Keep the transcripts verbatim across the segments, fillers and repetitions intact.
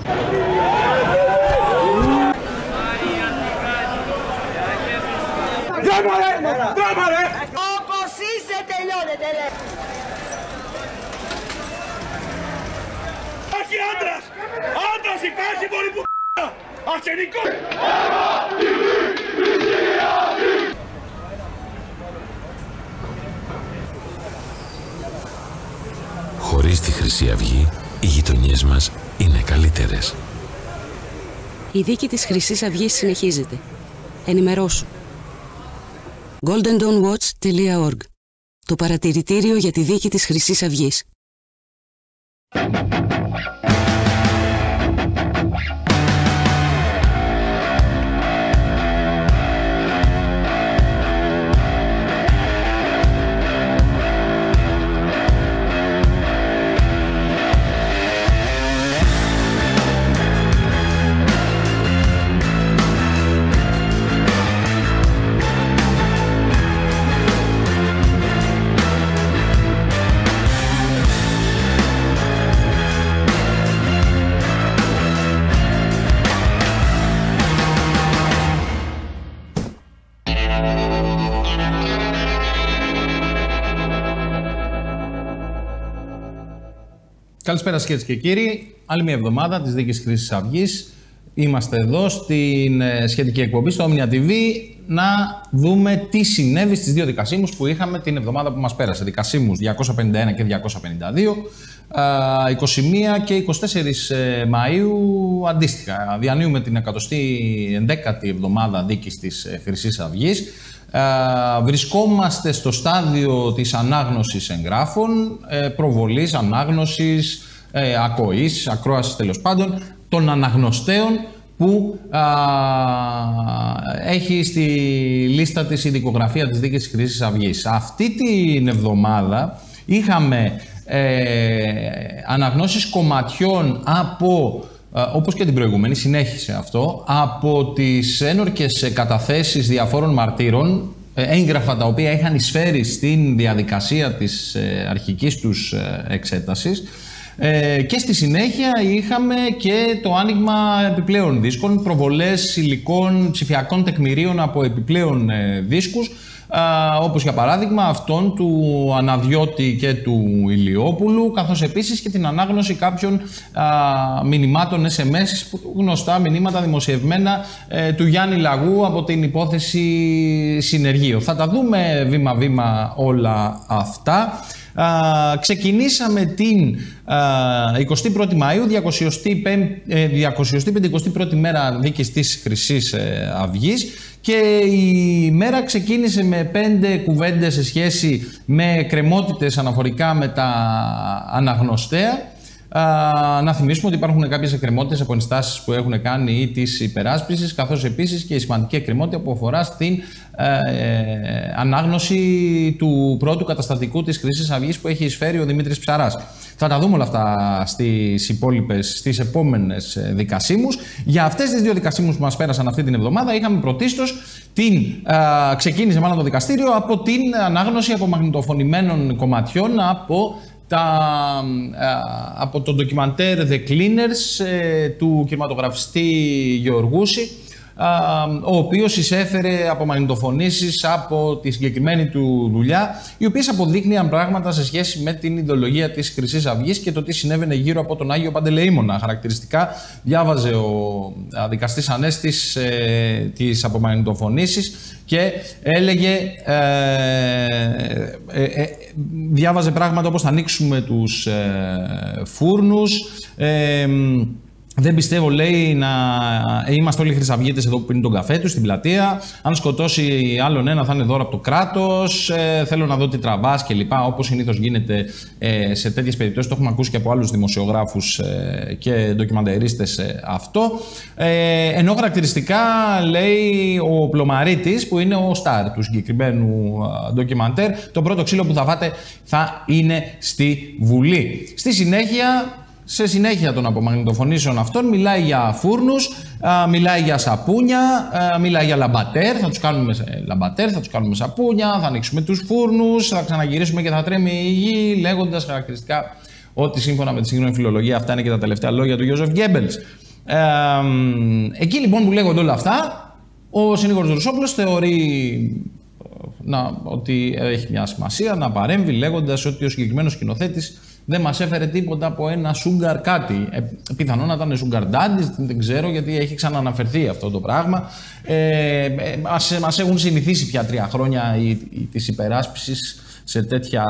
Δράμα ρε! Δράμα ρε! Όπως είσαι τελειώνετε ρε! Υπάρχει άντρας! Άντρας υπάρχει πολύ που αρσενικό! Χωρίς τη Χρυσή Αυγή, οι γειτονιές μας είναι καλύτερες. Η δίκη της Χρυσής Αυγής συνεχίζεται. Ενημερώσου. golden dawn watch τελεία org. Το παρατηρητήριο για τη δίκη της Χρυσής Αυγής. Καλησπέρα σας κυρίες και κύριοι. Άλλη μια εβδομάδα της δίκης Χρυσής Αυγής. Είμαστε εδώ στην σχετική εκπομπή στο Omnia τι βι να δούμε τι συνέβη στις δύο δικασίμους που είχαμε την εβδομάδα που μας πέρασε. Δικασίμους διακόσια πενήντα ένα και διακόσια πενήντα δύο, είκοσι μία και είκοσι τέσσερις Μαΐου αντίστοιχα. Διανύουμε την εκατοστή ενδέκατη εβδομάδα δίκης της Χρυσής Αυγής. Uh, βρισκόμαστε στο στάδιο της ανάγνωσης εγγράφων, ε, προβολής, ανάγνωσης, ε, ακοής, ακρόασης τέλος πάντων, των αναγνωστέων που uh, έχει στη λίστα της η δικογραφία της δίκης της Χρυσής Αυγής. Αυτή την εβδομάδα είχαμε ε, αναγνώσεις κομματιών από, όπως και την προηγούμενη, συνέχισε αυτό, από τις ένορκες καταθέσεις διαφόρων μαρτύρων, έγγραφα τα οποία είχαν εισφέρει στην διαδικασία της αρχικής τους εξέτασης, και στη συνέχεια είχαμε και το άνοιγμα επιπλέον δίσκων, προβολές υλικών ψηφιακών τεκμηρίων από επιπλέον δίσκους, όπως για παράδειγμα αυτόν του Αναδιώτη και του Ηλιόπουλου, καθώς επίσης και την ανάγνωση κάποιων α, μηνυμάτων ες εμ ες, γνωστά μηνύματα δημοσιευμένα ε, του Γιάννη Λαγού από την υπόθεση Συνεργείο. Θα τα δούμε βήμα-βήμα όλα αυτά. Α, ξεκινήσαμε την εικοστή πρώτη Μαΐου, διακοσιοστή πέμπτη εικοστή πρώτη μέρα δίκης της Χρυσής Αυγής, και η μέρα ξεκίνησε με πέντε κουβέντες σε σχέση με εκκρεμότητες αναφορικά με τα αναγνωστέα. Uh, να θυμίσουμε ότι υπάρχουν κάποιες εκκρεμότητες από ενστάσεις που έχουν κάνει ή της υπεράσπισης, καθώς επίσης και η σημαντική εκκρεμότητα που αφορά στην uh, ανάγνωση του πρώτου καταστατικού της Χρυσής Αυγής που έχει εισφέρει ο Δημήτρης Ψαράς. Θα τα δούμε όλα αυτά στις υπόλοιπες, στις επόμενες δικασίμους. Για αυτές τις δύο δικασίμους που μας πέρασαν αυτή την εβδομάδα είχαμε πρωτίστως την, uh, ξεκίνησε μάλλον το δικαστήριο από την ανάγνωση από μαγνητοφωνημένων κομματιών από Τα, από το ντοκιμαντέρ The Cleaners του κινηματογραφιστή Γεωργούση, ο οποίος εισέφερε απομαγνητοφωνήσεις από τη συγκεκριμένη του δουλειά, οι οποίες αποδείκνυαν πράγματα σε σχέση με την ιδεολογία της Χρυσής Αυγής και το τι συνέβαινε γύρω από τον Άγιο Παντελεήμονα. Χαρακτηριστικά διάβαζε ο δικαστής Ανέστης ε, τις απομαγνητοφωνήσεις και έλεγε, ε, ε, ε, διάβαζε πράγματα όπως θα ανοίξουμε τους ε, φούρνους, ε, δεν πιστεύω, λέει, να είμαστε όλοι χρυσαυγίτες εδώ που πίνουν τον καφέ τους στην πλατεία. Αν σκοτώσει άλλον ένα θα είναι δώρο από το κράτος. Ε, θέλω να δω τι τραβάς κλπ. Όπως συνήθως γίνεται ε, σε τέτοιες περιπτώσεις. Το έχουμε ακούσει και από άλλους δημοσιογράφους ε, και ντοκιμαντερίστες ε, αυτό. Ε, ενώ χαρακτηριστικά, λέει, ο Πλωμαρίτης, που είναι ο στάρ του συγκεκριμένου ε, ντοκιμαντέρ, το πρώτο ξύλο που θα φάτε θα είναι στη Βουλή. Στη συνέχεια. Σε συνέχεια των απομαγνητοφωνήσεων αυτών μιλάει για φούρνους, α, μιλάει για σαπούνια, α, μιλάει για λαμπατέρ, θα τους κάνουμε λαμπατέρ, θα τους κάνουμε σαπούνια, θα ανοίξουμε τους φούρνους, θα ξαναγυρίσουμε και θα τρέμει η γη, λέγοντας χαρακτηριστικά ότι σύμφωνα με τη σύγχρονη φιλολογία αυτά είναι και τα τελευταία λόγια του Γιώζεφ Γκέμπελς. Ε, εκεί λοιπόν που λέγονται όλα αυτά, ο συνήγορος Ρουσόπουλος θεωρεί να, ότι έχει μια σημασία να παρέμβει λέγοντας ότι ο συγκεκριμένος σκηνοθέτης δεν μας έφερε τίποτα από ένα sugar κάτι. Ε, πιθανόν να ήταν sugar daddy, δεν ξέρω, γιατί έχει ξανααναφερθεί αυτό το πράγμα. Ε, ε, μας, μας έχουν συνηθίσει πια τρία χρόνια η, η, της υπεράσπισης σε τέτοια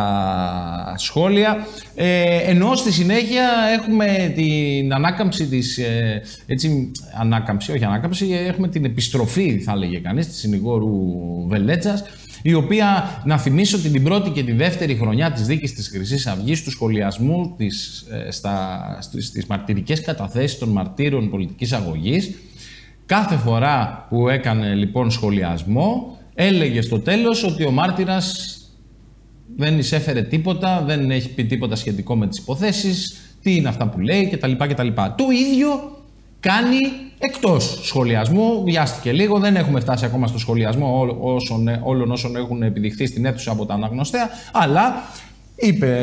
σχόλια. Ε, ενώ στη συνέχεια έχουμε την ανάκαμψη της, ε, έτσι, ανάκαμψη, όχι ανάκαμψη, έχουμε την επιστροφή, θα έλεγε κανείς, της συνηγόρου Βελέτσας, η οποία, να θυμίσω, ότι την πρώτη και τη δεύτερη χρονιά της δίκης της Χρυσής Αυγής, του σχολιασμού της, ε, στα, στις μαρτυρικές καταθέσεις των μαρτύρων πολιτικής αγωγής, κάθε φορά που έκανε λοιπόν σχολιασμό, έλεγε στο τέλος ότι ο μάρτυρας δεν εισέφερε τίποτα, δεν έχει πει τίποτα σχετικό με τις υποθέσεις, τι είναι αυτά που λέει κτλ. κτλ. Το ίδιο κάνει εκτός σχολιασμού, βιάστηκε λίγο, δεν έχουμε φτάσει ακόμα στο σχολιασμό όσων, όλων όσων έχουν επιδειχθεί στην αίθουσα από τα αναγνωστέα, αλλά είπε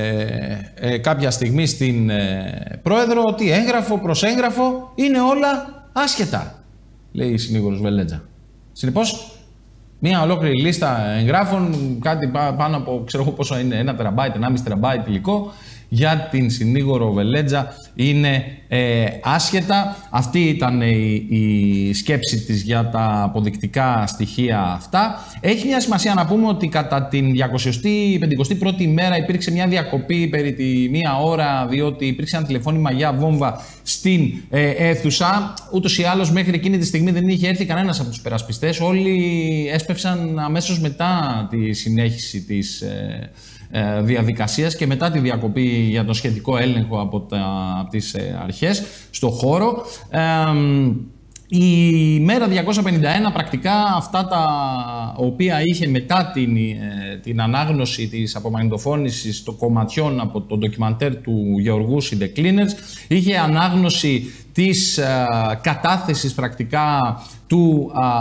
ε, κάποια στιγμή στην ε, πρόεδρο ότι έγγραφο προς έγγραφο είναι όλα άσχετα, λέει η συνήγορος Βελέτζα. Συνεπώς, μια ολόκληρη λίστα εγγράφων, κάτι πάνω από, ξέρω εγώ πόσο είναι, ένα τεραμπάιτ, ενάμιση τεραμπάιτ υλικό, για την συνήγορο Βελέτζα είναι ε, άσχετα. Αυτή ήταν η, η σκέψη της για τα αποδεικτικά στοιχεία αυτά. Έχει μια σημασία να πούμε ότι κατά την διακοσιοστή πεντηκοστή πρώτη ημέρα υπήρξε μια διακοπή περί τη μία ώρα, διότι υπήρξε ένα τηλεφώνημα για βόμβα στην ε, αίθουσα. Ούτως ή άλλως μέχρι εκείνη τη στιγμή δεν είχε έρθει κανένας από τους υπερασπιστές. Όλοι έσπευσαν αμέσως μετά τη συνέχιση της ε, διαδικασίας και μετά τη διακοπή για το σχετικό έλεγχο από, τα, από τις αρχές στο χώρο. Ε, η μέρα διακόσια πενήντα ένα, πρακτικά αυτά τα οποία είχε μετά την, την ανάγνωση της απομαγνητοφώνησης των κομματιών από το ντοκιμαντέρ του Γεωργού The Cleaners, είχε ανάγνωση της α, κατάθεσης πρακτικά του α,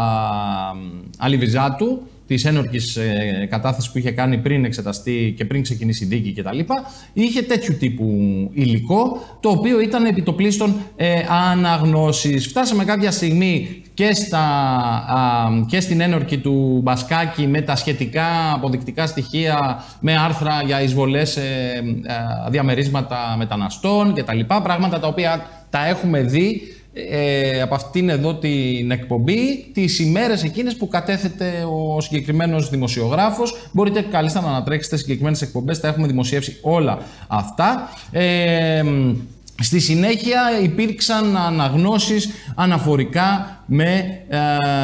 Αλιβιζάτου, της ένορκης ε, κατάθεσης που είχε κάνει πριν εξεταστεί και πριν ξεκινήσει η δίκη κτλ. Είχε τέτοιου τύπου υλικό, το οποίο ήταν επιτοπλίστων ε, αναγνώσεις. Φτάσαμε κάποια στιγμή και, στα, α, και στην ένορκη του Μπασκάκη με τα σχετικά αποδεικτικά στοιχεία, με άρθρα για εισβολές σε ε, διαμερίσματα μεταναστών κτλ. Πράγματα τα οποία τα έχουμε δει Ε, από αυτήν εδώ την εκπομπή τις ημέρες εκείνες που κατέθεται ο συγκεκριμένος δημοσιογράφος. Μπορείτε κάλλιστα να ανατρέξετε συγκεκριμένες εκπομπές, τα έχουμε δημοσιεύσει όλα αυτά. Ε, στη συνέχεια υπήρξαν αναγνώσεις αναφορικά με ε,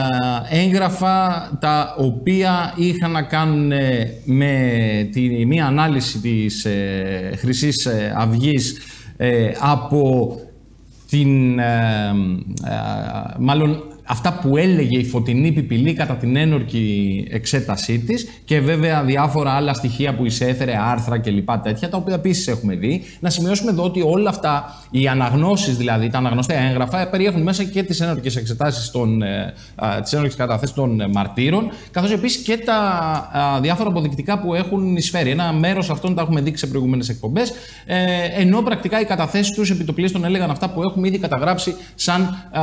έγγραφα τα οποία είχαν να κάνουν με τη μία ανάλυση της ε, Χρυσής Αυγής ε, από την, ε, ε, μάλλον αυτά που έλεγε η Φωτεινή Πιπηλή κατά την ένορκη εξέτασή της και βέβαια διάφορα άλλα στοιχεία που εισέφερε, άρθρα και λοιπά τέτοια, τα οποία επίσης έχουμε δει. Να σημειώσουμε εδώ ότι όλα αυτά, οι αναγνώσεις δηλαδή, τα αναγνωστέα έγγραφα, περιέχουν μέσα και τις ένορκες εξετάσεις των, ε, τις ένορκες καταθέσεις των μαρτύρων, καθώς επίσης και τα α, διάφορα αποδεικτικά που έχουν εισφέρει. Ένα μέρος αυτών τα έχουμε δείξει σε προηγούμενες εκπομπές, ε, ενώ πρακτικά οι καταθέσεις τους επιτοπλίστων έλεγαν αυτά που έχουμε ήδη καταγράψει σαν α,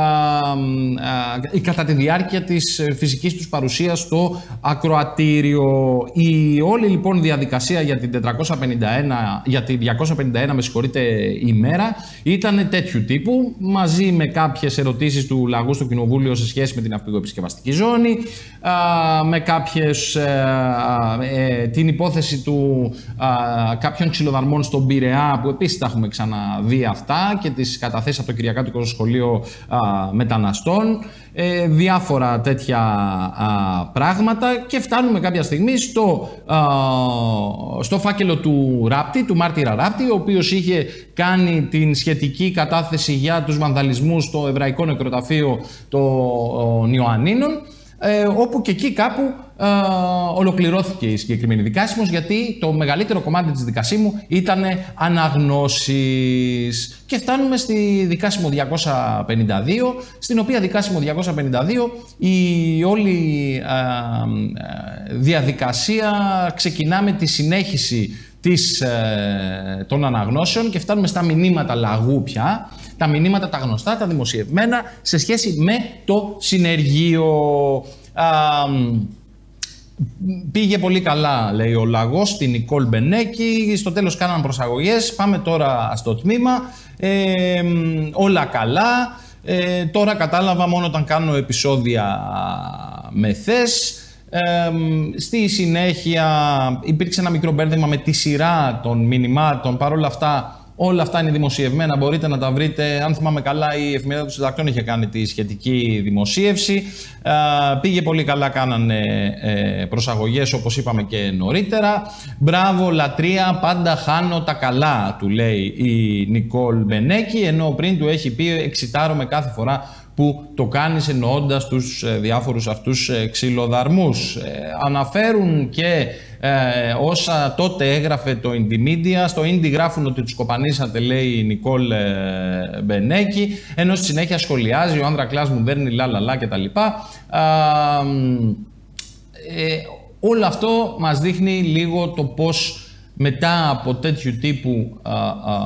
α, κατά τη διάρκεια της φυσικής τους παρουσίας στο ακροατήριο. Η όλη λοιπόν διαδικασία για την, τετρακόσια πενήντα ένα, για την διακόσια πενήντα ένα με συγχωρείτε, ημέρα ήταν τέτοιου τύπου, μαζί με κάποιες ερωτήσεις του λαγού στο Κοινοβούλιο σε σχέση με την αυπηγοεπισκευαστική ζώνη, α, με κάποιες, α, ε, την υπόθεση του α, κάποιων ξυλοδαρμών στον Πειραιά, που επίσης τα έχουμε ξαναδεί αυτά, και τις καταθέσεις από το Κυριακάτικο Σχολείο α, Μεταναστών. Ε, διάφορα τέτοια α, πράγματα, και φτάνουμε κάποια στιγμή στο, α, στο φάκελο του Ράπτη, του μάρτυρα Ράπτη, ο οποίος είχε κάνει την σχετική κατάθεση για τους βανδαλισμούς στο Εβραϊκό Νεκροταφείο των Ιωαννίνων, ε, όπου και εκεί κάπου ε, ολοκληρώθηκε η συγκεκριμένη δικάσιμος, γιατί το μεγαλύτερο κομμάτι της δικασίμου ήταν αναγνώσεις. Και φτάνουμε στη δικάσιμο διακόσια πενήντα δύο, στην οποία δικάσιμο διακόσια πενήντα δύο η όλη ε, ε, διαδικασία ξεκινά με τη συνέχιση της, ε, των αναγνώσεων και φτάνουμε στα μηνύματα λαγού πια. Τα μηνύματα τα γνωστά, τα δημοσιευμένα σε σχέση με το συνεργείο. Α, πήγε πολύ καλά, λέει ο λαγός, στην Νικόλ Μπενέκη. Στο τέλος κάναν προσαγωγές. Πάμε τώρα στο τμήμα. Ε, όλα καλά. Ε, τώρα κατάλαβα μόνο όταν κάνω επεισόδια με θες. Ε, στη συνέχεια υπήρξε ένα μικρό μπέρδεμα με τη σειρά των μηνυμάτων. Παρ' όλα αυτά, όλα αυτά είναι δημοσιευμένα. Μπορείτε να τα βρείτε. Αν θυμάμαι καλά, η Εφημερίδα των Συντακτών είχε κάνει τη σχετική δημοσίευση. Ε, πήγε πολύ καλά, κάνανε ε, προσαγωγές όπως είπαμε και νωρίτερα. Μπράβο, λατρεία, πάντα χάνω τα καλά, του λέει η Νικόλ Μπενέκη, ενώ πριν του έχει πει εξητάρομαι κάθε φορά που το κάνεις, εννοώντας τους ε, διάφορους αυτούς ε, ξυλοδαρμούς. Ε, αναφέρουν και ε, όσα τότε έγραφε το Indymedia. Στο Indy γράφουν ότι τους κοπανίσατε, λέει η Νικόλ ε, Μπενέκη, ενώ στη συνέχεια σχολιάζει ο Άνδρακλάς μου δέρνει λαλαλά κτλ. Ε, όλο αυτό μας δείχνει λίγο το πώς μετά από τέτοιου τύπου α, α,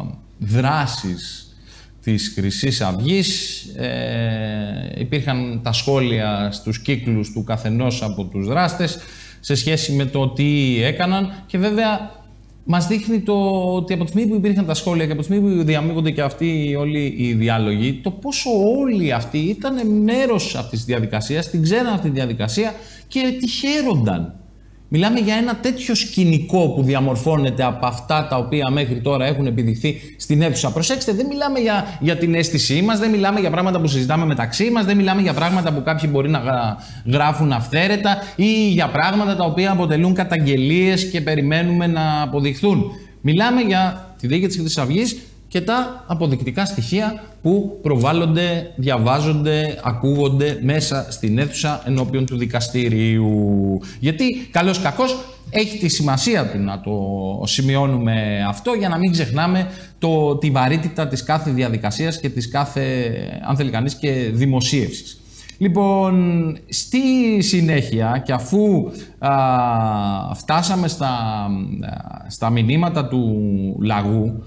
δράσεις της Χρυσής Αυγής ε, υπήρχαν τα σχόλια στους κύκλους του καθενός από τους δράστες σε σχέση με το τι έκαναν και βέβαια μας δείχνει το ότι από τη στιγμή που υπήρχαν τα σχόλια και από τη στιγμή που διαμείγονται και αυτοί όλοι οι διάλογοι, το πόσο όλοι αυτοί ήταν μέρος αυτής της διαδικασίας, την ξέραν αυτή τη διαδικασία και τη χαίρονταν. Μιλάμε για ένα τέτοιο σκηνικό που διαμορφώνεται από αυτά τα οποία μέχρι τώρα έχουν επιδειχθεί στην αίθουσα. Προσέξτε, δεν μιλάμε για, για την αίσθησή μας, δεν μιλάμε για πράγματα που συζητάμε μεταξύ μας, δεν μιλάμε για πράγματα που κάποιοι μπορεί να γράφουν αυθαίρετα ή για πράγματα τα οποία αποτελούν καταγγελίες και περιμένουμε να αποδειχθούν. Μιλάμε για τη δίκη της Χρυσής Αυγής και τα αποδεικτικά στοιχεία που προβάλλονται, διαβάζονται, ακούγονται μέσα στην αίθουσα ενώπιον του δικαστηρίου. Γιατί, καλώς κακώς, έχει τη σημασία του να το σημειώνουμε αυτό για να μην ξεχνάμε το, τη βαρύτητα της κάθε διαδικασίας και της κάθε, αν θέλει κανείς, και δημοσίευσης. Λοιπόν, στη συνέχεια και αφού α, φτάσαμε στα, στα μηνύματα του λαγού,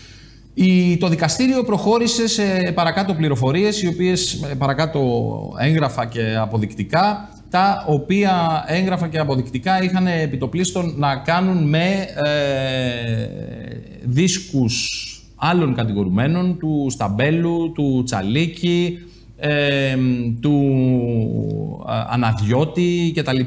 το δικαστήριο προχώρησε σε παρακάτω πληροφορίες, οι οποίες παρακάτω έγγραφα και αποδεικτικά, τα οποία έγγραφα και αποδεικτικά είχαν επιτοπλίστων να κάνουν με ε, δίσκους άλλων κατηγορουμένων, του Σταμπέλου, του Τσαλίκη, ε, του ε, Αναδιώτη κτλ.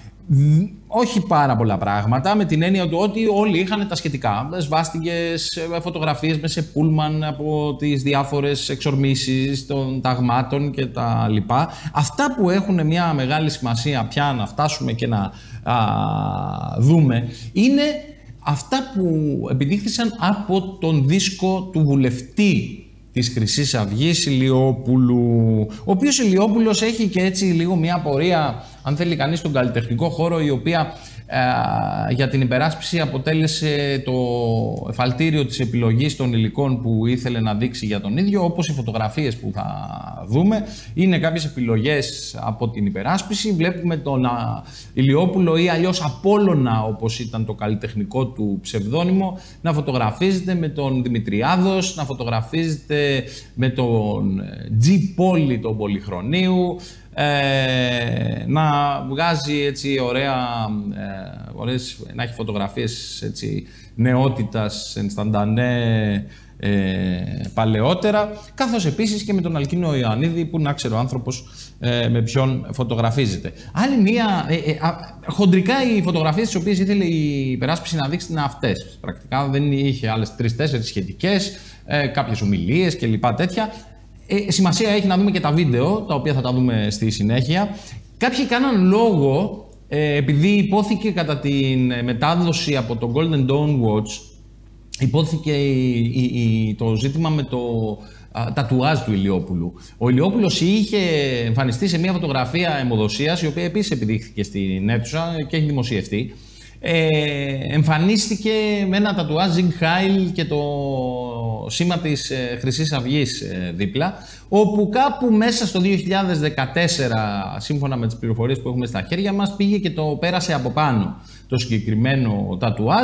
Όχι πάρα πολλά πράγματα, με την έννοια του ότι όλοι είχαν τα σχετικά. Σβάστηκες, φωτογραφίες με σε πούλμαν από τις διάφορες εξορμήσεις των ταγμάτων και τα λοιπά. Αυτά που έχουν μια μεγάλη σημασία πια να φτάσουμε και να α, δούμε είναι αυτά που επιδείχθησαν από τον δίσκο του βουλευτή της Χρυσής Αυγής, Ηλιόπουλου, ο οποίος Ηλιόπουλος έχει και έτσι λίγο μια πορεία, αν θέλει κανείς, στον καλλιτεχνικό χώρο, η οποία ε, για την υπεράσπιση αποτέλεσε το εφαλτήριο της επιλογής των υλικών που ήθελε να δείξει για τον ίδιο, όπως οι φωτογραφίες που θα δούμε. Είναι κάποιες επιλογές από την υπεράσπιση. Βλέπουμε τον α, Ηλιόπουλο ή αλλιώς Απόλλωνα, όπως ήταν το καλλιτεχνικό του ψευδόνυμο, να φωτογραφίζεται με τον Δημητριάδος, να φωτογραφίζεται με τον Τζι Πόλη τον Πολυχρονίου, Ε, να βγάζει έτσι ωραία, ε, ωραίες, να έχει φωτογραφίες έτσι νεότητας, ενσταντανέ, ε, παλαιότερα, καθώς επίσης και με τον Αλκίνο Ιωαννίδη, που να ξέρει ο άνθρωπος ε, με ποιον φωτογραφίζεται. Άλλη μία, ε, ε, α, χοντρικά οι φωτογραφίες τις οποίες ήθελε η υπεράσπιση να δείξει είναι αυτές. Πρακτικά δεν είχε άλλες τρεις-τέσσερις σχετικές, ε, κάποιες ομιλίες και λοιπά τέτοια. Ε, σημασία έχει να δούμε και τα βίντεο, τα οποία θα τα δούμε στη συνέχεια. Κάποιοι κάναν λόγο, ε, επειδή υπόθηκε κατά την μετάδοση από το Golden Dawn Watch, υπόθηκε η, η, η, το ζήτημα με το α, τατουάζ του Ηλιόπουλου. Ο Ηλιόπουλος είχε εμφανιστεί σε μια φωτογραφία αιμοδοσίας, η οποία επίσης επιδείχθηκε στην αίθουσα και έχει δημοσιευτεί. Ε, εμφανίστηκε με ένα τατουάζ Zig Heil και το σήμα της ε, Χρυσής Αυγής ε, δίπλα, όπου κάπου μέσα στο δύο χιλιάδες δεκατέσσερα, σύμφωνα με τις πληροφορίες που έχουμε στα χέρια μας, πήγε και το πέρασε από πάνω το συγκεκριμένο τατουάζ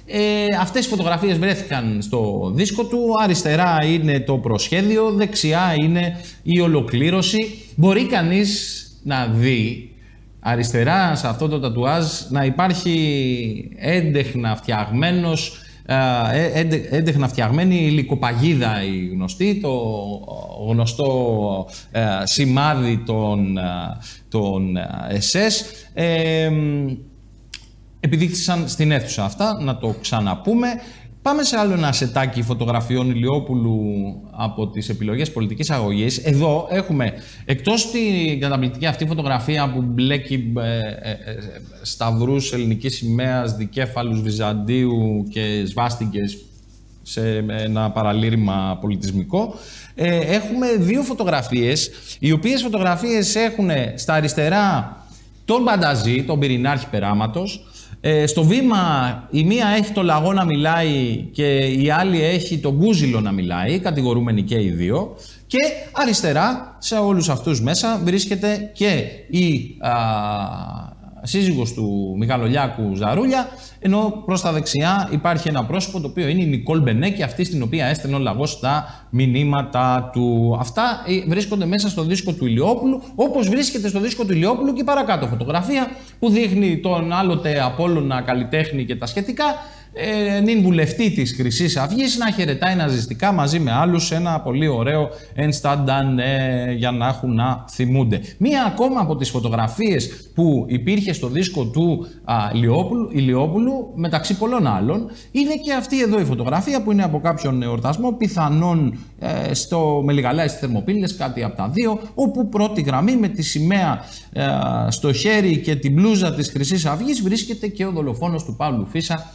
Ε, αυτές οι φωτογραφίες βρέθηκαν στο δίσκο του. Αριστερά είναι το προσχέδιο, δεξιά είναι η ολοκλήρωση. Μπορεί κανείς να δει αριστερά σε αυτό το τατουάζ να υπάρχει έντεχνα φτιαγμένος, έντεχνα φτιαγμένη υλικοπαγίδα η γνωστή, το γνωστό σημάδι των, των ες ες. Ε, επιδείχθησαν στην αίθουσα αυτά, να το ξαναπούμε. Πάμε σε άλλο ένα σετάκι φωτογραφιών Ηλιόπουλου από τις επιλογές πολιτικής αγωγής. Εδώ έχουμε, εκτός την καταπληκτική αυτή φωτογραφία που μπλέκει ε, ε, ε, σταυρούς ελληνικής σημαίας, δικέφαλους Βυζαντίου και σβάστικες σε ένα παραλήρημα πολιτισμικό, ε, έχουμε δύο φωτογραφίες, οι οποίες φωτογραφίες έχουν στα αριστερά τον Μπανταζή, τον πυρηνάρχη περάματος. Ε, στο βήμα η μία έχει το λαγό να μιλάει και η άλλη έχει τον Κούζιλο να μιλάει, κατηγορούμενοι και οι δύο. Και αριστερά σε όλους αυτούς μέσα βρίσκεται και η α, σύζυγος του Μιχαλολιάκου Ζαρούλια, ενώ προς τα δεξιά υπάρχει ένα πρόσωπο το οποίο είναι η Νικόλ Μπενέκη, αυτή στην οποία έστελνε ο λαγός τα μηνύματα του. Αυτά βρίσκονται μέσα στο δίσκο του Ηλιόπουλου, όπως βρίσκεται στο δίσκο του Ηλιόπουλου και παρακάτω φωτογραφία που δείχνει τον άλλοτε Απόλλωνα καλλιτέχνη και τα σχετικά, ε, νυν βουλευτή της Χρυσής Αυγής, να χαιρετάει ναζιστικά μαζί με άλλους, ένα πολύ ωραίο ενστάνταν ε, για να έχουν να θυμούνται. Μία ακόμα από τις φωτογραφίες που υπήρχε στο δίσκο του α, Ηλιόπουλου, Ηλιόπουλου, μεταξύ πολλών άλλων, είναι και αυτή εδώ η φωτογραφία που είναι από κάποιον εορτασμό, πιθανόν ε, στο Μελιγαλάι στις Θερμοπύλες, κάτι από τα δύο, όπου πρώτη γραμμή με τη σημαία ε, στο χέρι και την μπλούζα της Χρυσής Αυγής βρίσκεται και ο δολοφόνος του Παύλου Φίσα,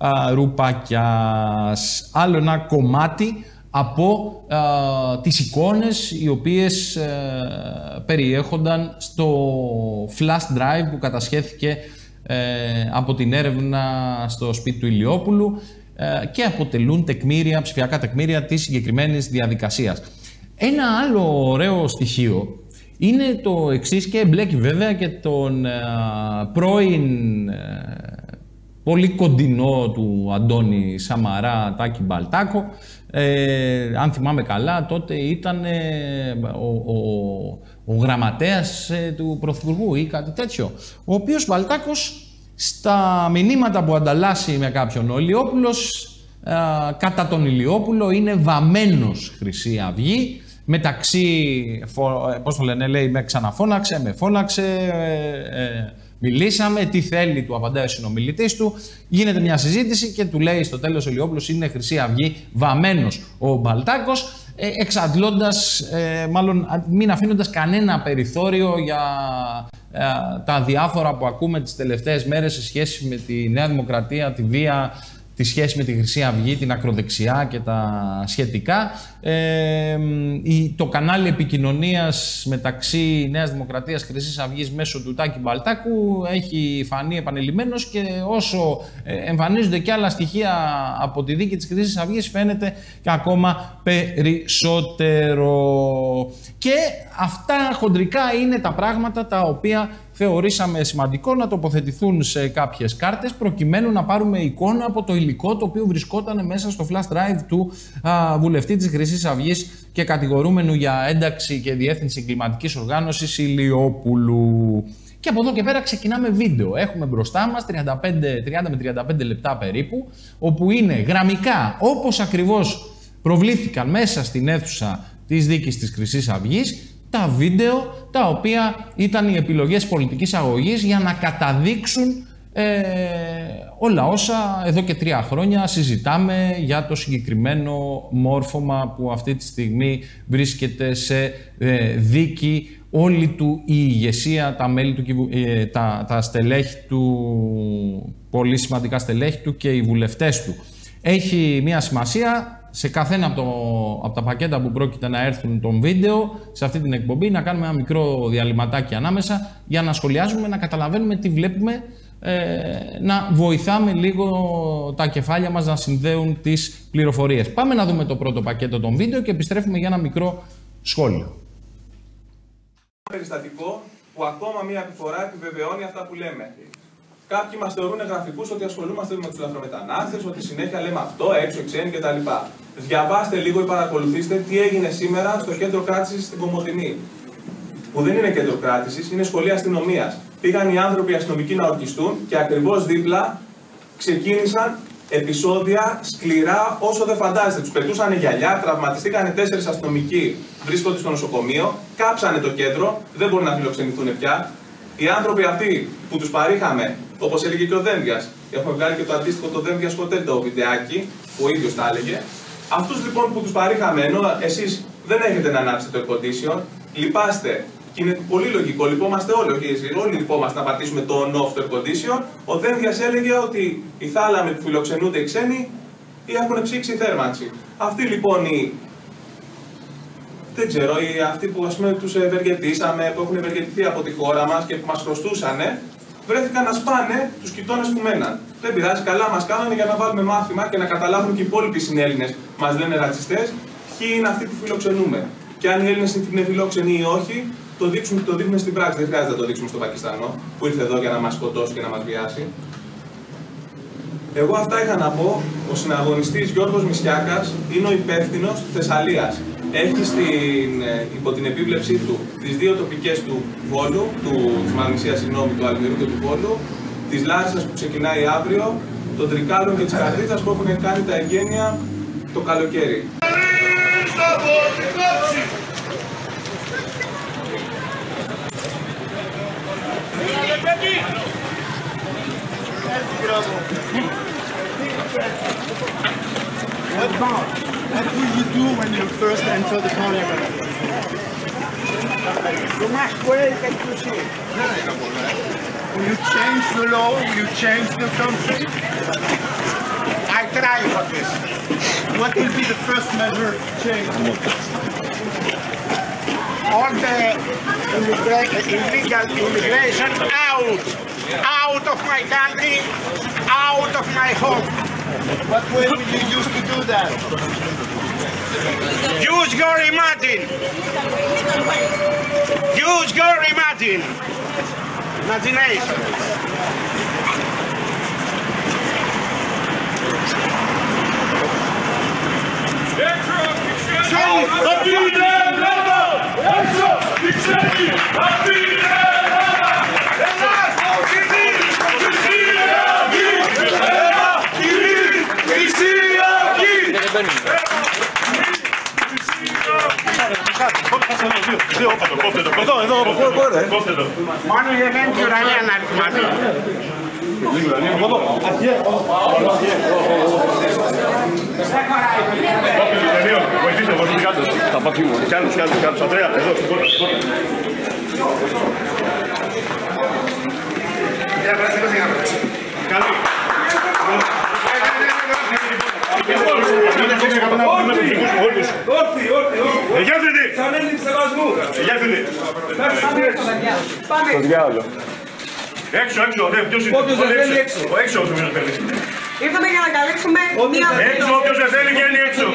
Ρουπακιάς. Άλλο ένα κομμάτι από α, τις εικόνες οι οποίες α, περιέχονταν στο flash drive που κατασχέθηκε ε, από την έρευνα στο σπίτι του Ηλιόπουλου ε, και αποτελούν τεκμήρια, ψηφιακά τεκμήρια της συγκεκριμένης διαδικασίας. Ένα άλλο ωραίο στοιχείο είναι το εξής και εμπλέκει βέβαια και τον α, πρώην α, πολύ κοντινό του Αντώνη Σαμαρά, Τάκη Μπαλτάκο. Ε, αν θυμάμαι καλά, τότε ήταν ε, ο, ο, ο γραμματέας ε, του Πρωθυπουργού ή κάτι τέτοιο. Ο οποίος Μπαλτάκος στα μηνύματα που ανταλλάσσει με κάποιον ο Ηλιόπουλος, ε, κατά τον Ηλιόπουλο είναι βαμμένος Χρυσή Αυγή. Μεταξύ, πώς το λένε, λέει, με ξαναφώναξε, με φώναξε, ε, ε, μιλήσαμε, τι θέλει, του απαντάει ο συνομιλητής του, γίνεται μια συζήτηση και του λέει στο τέλος ο Ηλιόπουλος είναι Χρυσή Αυγή, βαμμένος ο Μπαλτάκος, ε, εξαντλώντας, ε, μάλλον μην αφήνοντας κανένα περιθώριο για ε, τα διάφορα που ακούμε τις τελευταίες μέρες σε σχέση με τη Νέα Δημοκρατία, τη βία, τη σχέση με τη Χρυσή Αυγή, την ακροδεξιά και τα σχετικά. Ε, το κανάλι επικοινωνίας μεταξύ Νέας Δημοκρατίας και Χρυσής Αυγής μέσω του Τάκη Μπαλτάκου έχει φανεί επανειλημμένος και όσο εμφανίζονται και άλλα στοιχεία από τη δίκη της Χρυσής Αυγής φαίνεται και ακόμα περισσότερο. Και αυτά χοντρικά είναι τα πράγματα τα οποία θεωρήσαμε σημαντικό να τοποθετηθούν σε κάποιες κάρτες προκειμένου να πάρουμε εικόνα από το υλικό το οποίο βρισκόταν μέσα στο flash drive του α, βουλευτή της Χρυσής Αυγής και κατηγορούμενου για ένταξη και διεύθυνση εγκληματικής οργάνωσης Ηλιόπουλου. Και από εδώ και πέρα ξεκινάμε βίντεο. Έχουμε μπροστά μας τριάντα με τριάντα πέντε λεπτά περίπου, όπου είναι γραμμικά όπως ακριβώς προβλήθηκαν μέσα στην αίθουσα της δίκης της Χρυσής Αυγής, τα βίντεο τα οποία ήταν οι επιλογές πολιτικής αγωγής για να καταδείξουν ε, όλα όσα εδώ και τρία χρόνια συζητάμε για το συγκεκριμένο μόρφωμα που αυτή τη στιγμή βρίσκεται σε ε, δίκη όλη του η ηγεσία, τα μέλη του, ε, τα, τα στελέχη του, πολύ σημαντικά στελέχη του και οι βουλευτές του. Έχει μία σημασία σε καθένα από, το, από τα πακέτα που πρόκειται να έρθουν τον βίντεο σε αυτή την εκπομπή να κάνουμε ένα μικρό διαλυματάκι ανάμεσα για να σχολιάζουμε, να καταλαβαίνουμε τι βλέπουμε, ε, να βοηθάμε λίγο τα κεφάλια μας να συνδέουν τις πληροφορίες. Πάμε να δούμε το πρώτο πακέτο των βίντεο και επιστρέφουμε για ένα μικρό σχόλιο. Περιστατικό που ακόμα μία φορά επιβεβαιώνει αυτά που λέμε. Κάποιοι μας θεωρούν γραφικούς ότι ασχολούμαστε με τους λαθρομετανάστες, ότι συνέχεια λέμε αυτό, έξω, ξένοι κτλ. Διαβάστε λίγο ή παρακολουθήστε τι έγινε σήμερα στο κέντρο κράτησης στην Κομοτηνή. Που δεν είναι κέντρο κράτησης, είναι σχολείο αστυνομίας. Πήγαν οι άνθρωποι αστυνομικοί να ορκιστούν και ακριβώς δίπλα ξεκίνησαν επεισόδια σκληρά όσο δεν φαντάζεστε. Τους πετούσαν γυαλιά, τραυματιστήκανε τέσσερις αστυνομικοί, βρίσκονται στο νοσοκομείο, κάψανε το κέντρο, δεν μπορούν να φιλοξενηθούν πια. Οι άνθρωποι αυτοί που τους παρήχαμε, όπως έλεγε και ο Δένδιας, έχουμε βγάλει και το αντίστοιχο το Δένδιας Hotel, το βιντεάκι, που ο ίδιος τα έλεγε. Αυτούς λοιπόν που τους παρήχαμε, ενώ εσείς δεν έχετε να ανάψετε το air condition, λυπάστε. Και είναι πολύ λογικό, λυπόμαστε όλοι, όχι εσείς, όλοι λυπόμαστε να πατήσουμε το on-off το air condition. Ο Δένδιας έλεγε ότι οι θάλαμοι που φιλοξενούνται οι ξένοι ή έχουν ψήξει η θέρμανση. Αυτοί λοιπόν οι. Δεν ξέρω, οι αυτοί που ας πούμε τους ευεργετήσαμε, που έχουν ευεργετηθεί από τη χώρα μας και που μας χρωστούσαν, βρέθηκαν να σπάνε τους κοιτώνες που μέναν. Δεν πειράζει, καλά μας κάνανε για να βάλουμε μάθημα και να καταλάβουν και οι υπόλοιποι συνέλληνες μας λένε ρατσιστές, ποιοι είναι αυτοί που φιλοξενούμε. Και αν οι Έλληνες είναι φιλόξενοι ή όχι, το, δείξουν, το δείχνουν στην πράξη. Δεν χρειάζεται να το δείξουμε στον Πακιστανό, που ήρθε εδώ για να μας σκοτώσει και να μας βιάσει. Εγώ αυτά είχα να πω. Ο συναγωνιστής Γιώργος Μισιάκας είναι ο υπεύθυνος του Θεσσαλίας. Έχει στην, υπό την επίβλεψή του τις δύο τοπικές του Βόλου, του, της Μαγνησίας, συγγνώμη, του Αλμυρού και του Βόλου, της Λάρισας που ξεκινάει αύριο, των Τρικάλων και της Καρδίτσας που έχουν κάνει τα εγγένεια το καλοκαίρι. What about? What will you do when you first enter the parliament? Will you change the law? Will you change the country? I try for this. What will be the first measure to change? All the illegal immigration out! Out of my country! Out of my home! What way will you use to do that? Use your imagine! Use your imagine! Imagination! Μόνο η ελέγχη ουρανία να ρυθμάτει. Θα πατήσουμε. Κι άλλους, κι άλλους, κι άλλους. Αντρέα, εδώ, στην κότα. Καλή. Όρθιοι, όρθιοι, όρθιοι. Εγιάφρυνοι. Σαν έλλειψη σεβασμού. Εγιάφρυνοι. Πάμε. Στο διάλογο. Έξω, έξω, ναι, ποιος είναι. Όποιος δεν θέλει έξω. Έξω, όποιος δεν θέλει. Ήρθαμε για να καλέξουμε μία... Έξω, όποιος δεν θέλει βγαίνει έξω.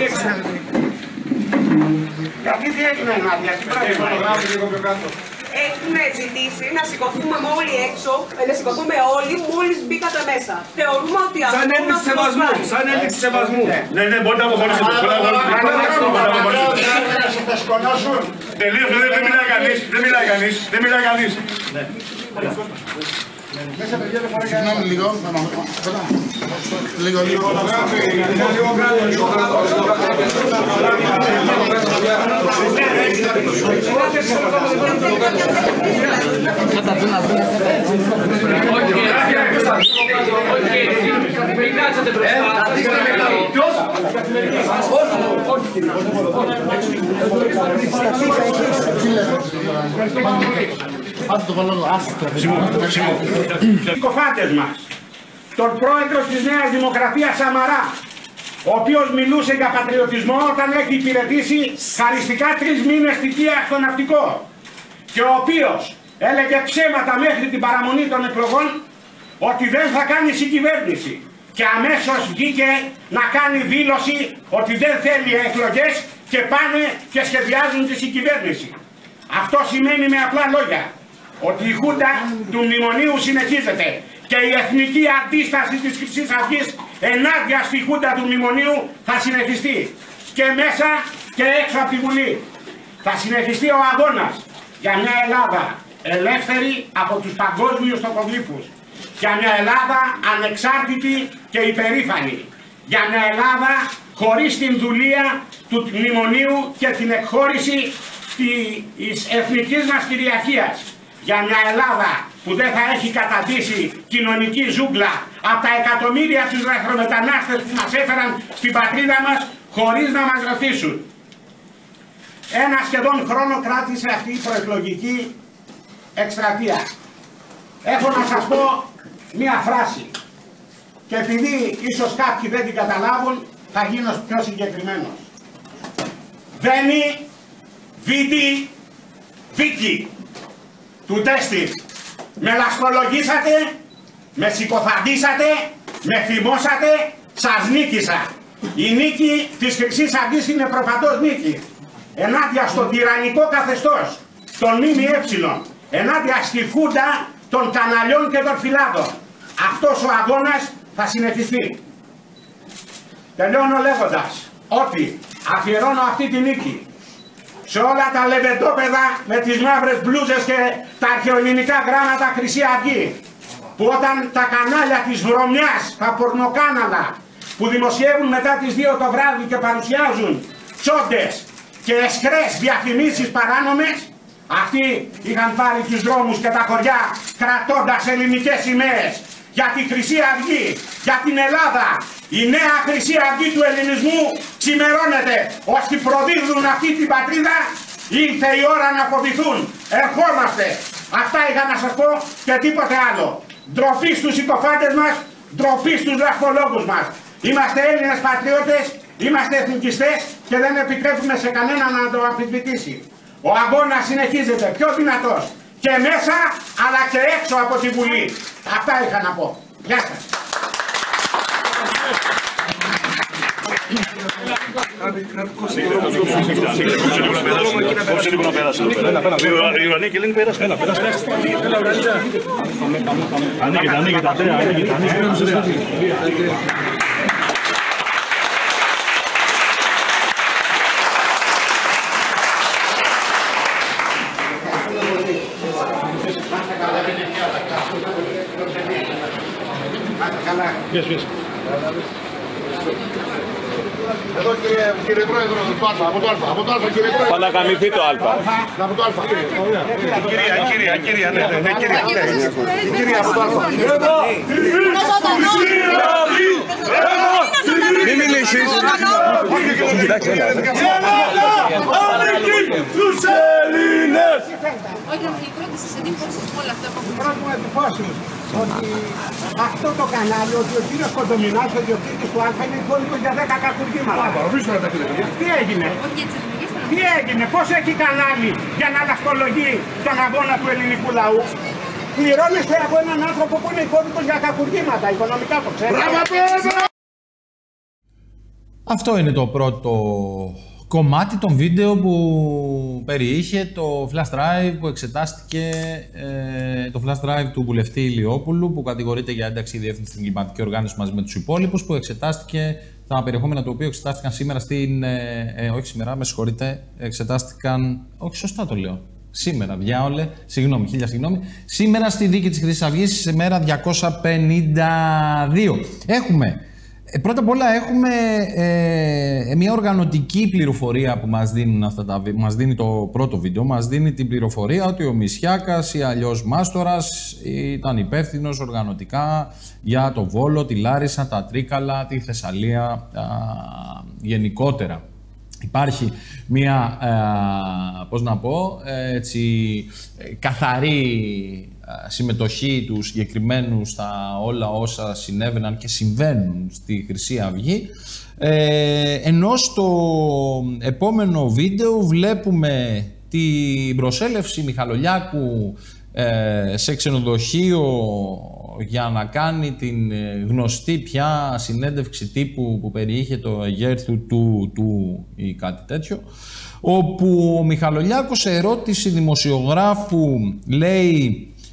Γιατί τι έγινε, Νάντια, τι πράγμα. Έχουμε ζητήσει να σηκωθούμε όλοι έξω, να σηκωθούμε όλοι μόλις μπήκατε μέσα. Θεωρούμε ότι αυτό... Σαν έλλειψη σεβασμού, σαν έλλειψη σεβασμού. Ναι, ναι, μπορείτε να αποχωρήσετε. Τελείως, δεν μιλάει κανείς, δεν μιλάει κανείς, δεν μιλάει κανείς. Συγγνώμη λίγο, λίγο, λίγο. Οι κοφάτες μας, τον πρόεδρο της Νέας Δημοκρατίας Σαμαρά, ο οποίος μιλούσε για πατριωτισμό όταν έχει υπηρετήσει χαριστικά τρεις μήνες θητεία στο ναυτικό και ο οποίος έλεγε ψέματα μέχρι την παραμονή των εκλογών ότι δεν θα κάνει συγκυβέρνηση και αμέσως βγήκε να κάνει δήλωση ότι δεν θέλει εκλογές και πάνε και σχεδιάζουν τη συγκυβέρνηση. Αυτό σημαίνει με απλά λόγια ότι η χούντα του μνημονίου συνεχίζεται και η εθνική αντίσταση της Χρυσής Αυγής ενάντια στη Χούντα του Μνημονίου θα συνεχιστεί και μέσα και έξω από τη Βουλή. Θα συνεχιστεί ο αγώνας για μια Ελλάδα ελεύθερη από τους παγκόσμιους τοκογλύφους, για μια Ελλάδα ανεξάρτητη και υπερήφανη, για μια Ελλάδα χωρίς την δουλεία του Μνημονίου και την εκχώρηση της εθνικής μας κυριαρχίας, για μια Ελλάδα που δεν θα έχει καταντήσει κοινωνική ζούγκλα από τα εκατομμύρια τους λαθρομετανάστες που μας έφεραν στην πατρίδα μας χωρίς να μας ρωτήσουν. Ένα σχεδόν χρόνο κράτησε αυτή η προεκλογική εκστρατεία. Έχω να σας πω μία φράση και επειδή ίσως κάποιοι δεν την καταλάβουν θα γίνω πιο συγκεκριμένος. Βαίνει, βίτι, δίκη του τέστη. Με λασπολογήσατε, με συκοφαντήσατε, με θυμώσατε, σας νίκησα. Η νίκη της Χρυσής Αυγής είναι προπαντός νίκη. Ενάντια στο τυραννικό καθεστώς των ΜΜΕ, ενάντια στη Χούντα των καναλιών και των φυλάδων. Αυτός ο αγώνας θα συνεχιστεί. Τελειώνω λέγοντας ότι αφιερώνω αυτή τη νίκη σε όλα τα λεβεντόπεδα με τις μαύρες μπλούζες και τα αρχαιοελληνικά γράμματα Χρυσή Αυγή, που όταν τα κανάλια της βρωμιάς, τα πορνοκάναλα που δημοσιεύουν μετά τις δύο το βράδυ και παρουσιάζουν τσόντες και εσχρές διαφημίσεις παράνομες, αυτοί είχαν πάρει τους δρόμους και τα χωριά κρατώντας ελληνικές σημαίες για τη Χρυσή Αυγή, για την Ελλάδα. Η νέα Χρυσή Αυγή του ελληνισμού ξημερώνεται. Όσοι προδίδουν αυτή την πατρίδα, ήρθε η ώρα να φοβηθούν. Ερχόμαστε. Αυτά είχα να σας πω και τίποτε άλλο. Ντροπή στους συκοφάντες μας, ντροπή στους λασπολόγους μας. Είμαστε Έλληνες πατριώτες, είμαστε εθνικιστές και δεν επιτρέπουμε σε κανέναν να το αμφισβητήσει. Ο αγώνας συνεχίζεται πιο δυνατός και μέσα αλλά και έξω από τη Βουλή. Αυτά είχα να πω. Γεια σας. Κόψε λίγο να πέρασε εδώ πέρα. Η ουρανή και λένε πέρασε. Έλα, πέρασε. Ανοίγεται, ανοίγεται, ατρέα, ανοίγεται, ανοίγεται. Yes, yes. Εδώ κύριε, κύριε Πρόεδρο, το Α, από το Α, από το Α, κύριε Πρόεδρο. Πανακαμηθεί το Α. Από το Α. Κυρία, κυρία, κυρία, ναι, ναι, κυρία, ναι. Κυρία, από το Α. Εδώ, μην μιλήσεις. Κοιτάξτε, έλα. Τους Έλληνες. Όχι, η πρώτη σας εντύπωση με όλα αυτά που Η πρώτη μου εντύπωση ότι αυτό το κανάλι, ότι ο κύριος Κοντομινάς, ο διοκτήτης του Α είναι υπόλοιπος για δέκα κακουργήματα. Τι έγινε, τι έγινε, πώς έχει κανάλι για να λασπολογεί τον αγώνα του ελληνικού λαού. Πληρώνεστε από έναν άνθρωπο που είναι υπόλοιπος για κακουργήματα, οικονομικά το ξέρετε. Αυτό είναι το πρώτο κομμάτι των βίντεο που περιείχε το flash drive που εξετάστηκε, ε, το flash drive του βουλευτή Ηλιόπουλου που κατηγορείται για ένταξη διεύθυνση στην κλιματική οργάνωση μαζί με τους υπόλοιπους, που εξετάστηκε, τα περιεχόμενα του οποίου εξετάστηκαν σήμερα στην, ε, ε, όχι σήμερα, με συγχωρείτε, εξετάστηκαν, όχι σωστά το λέω, σήμερα, διάολε, συγγνώμη, χίλια συγγνώμη, σήμερα στη δίκη της Χρυσής Αυγής, σε μέρα διακόσια πενήντα δύο. Έχουμε Πρώτα απ' όλα έχουμε ε, μια οργανωτική πληροφορία που μας, δίνουν αυτά τα, μας δίνει το πρώτο βίντεο. Μας δίνει την πληροφορία ότι ο Μισιάκας ή αλλιώς Μάστορας ήταν υπεύθυνος οργανωτικά για το Βόλο, τη Λάρισα, τα Τρίκαλα, τη Θεσσαλία α, γενικότερα. Υπάρχει μια, ε, πώς να πω, έτσι, καθαρή συμμετοχή του συγκεκριμένου στα όλα όσα συνέβαιναν και συμβαίνουν στη Χρυσή Αυγή. Ε, ενώ στο επόμενο βίντεο βλέπουμε την προσέλευση Μιχαλολιάκου ε, σε ξενοδοχείο για να κάνει την γνωστή πια συνέντευξη τύπου που περιείχε το εγέρθου του, του ή κάτι τέτοιο, όπου ο Μιχαλολιάκος σε ερώτηση δημοσιογράφου λέει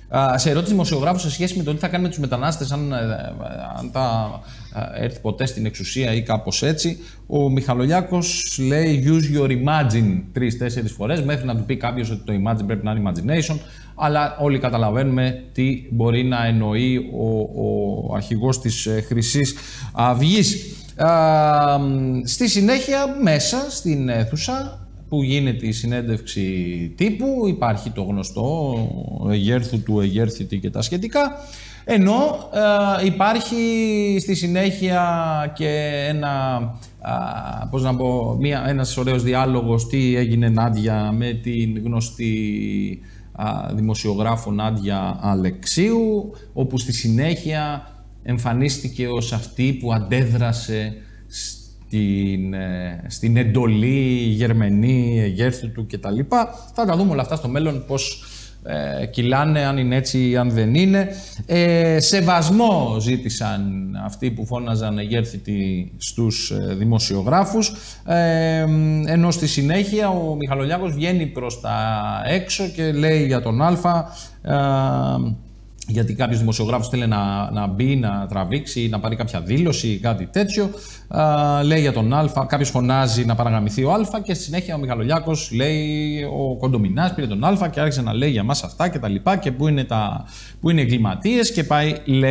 σε ερώτηση δημοσιογράφου σε σχέση με το τι θα κάνει με τους μετανάστες, αν, αν θα έρθει ποτέ στην εξουσία ή κάπως έτσι, ο Μιχαλολιάκος λέει use your imagine τρεις-τέσσερις φορές, μέχρι να του πει κάποιος ότι το imagine πρέπει να είναι imagination, αλλά όλοι καταλαβαίνουμε τι μπορεί να εννοεί ο, ο αρχηγός της Χρυσής Αυγής. Α, στη συνέχεια, μέσα στην αίθουσα που γίνεται η συνέντευξη τύπου, υπάρχει το γνωστό εγέρθου του εγέρθητη και τα σχετικά, ενώ ε, υπάρχει στη συνέχεια και ένα, α, πώς να πω, μια, ένας ωραίος διάλογος τι έγινε Νάντια με την γνωστή α, δημοσιογράφο Νάντια Αλεξίου, όπου στη συνέχεια εμφανίστηκε ως αυτή που αντέδρασε Στην, στην εντολή γερμενή, εγέρθου του κτλ. Θα τα δούμε όλα αυτά στο μέλλον, πώς ε, κυλάνε, αν είναι έτσι ή αν δεν είναι. Ε, σεβασμό ζήτησαν αυτοί που φώναζαν εγέρθητοι στους ε, δημοσιογράφους, ε, ενώ στη συνέχεια ο Μιχαλολιάκος βγαίνει προς τα έξω και λέει για τον Α, ε, γιατί κάποιος δημοσιογράφος θέλει να, να μπει, να τραβήξει, να πάρει κάποια δήλωση ή κάτι τέτοιο. Α, λέει για τον Α, κάποιος φωνάζει να παραγαμηθεί ο Α και στη συνέχεια ο Μιχαλολιάκος λέει ο Κοντομινάς πήρε τον Α και άρχισε να λέει για μας αυτά και τα λοιπά και πού είναι, τα, πού είναι οι εγκληματίες και πάει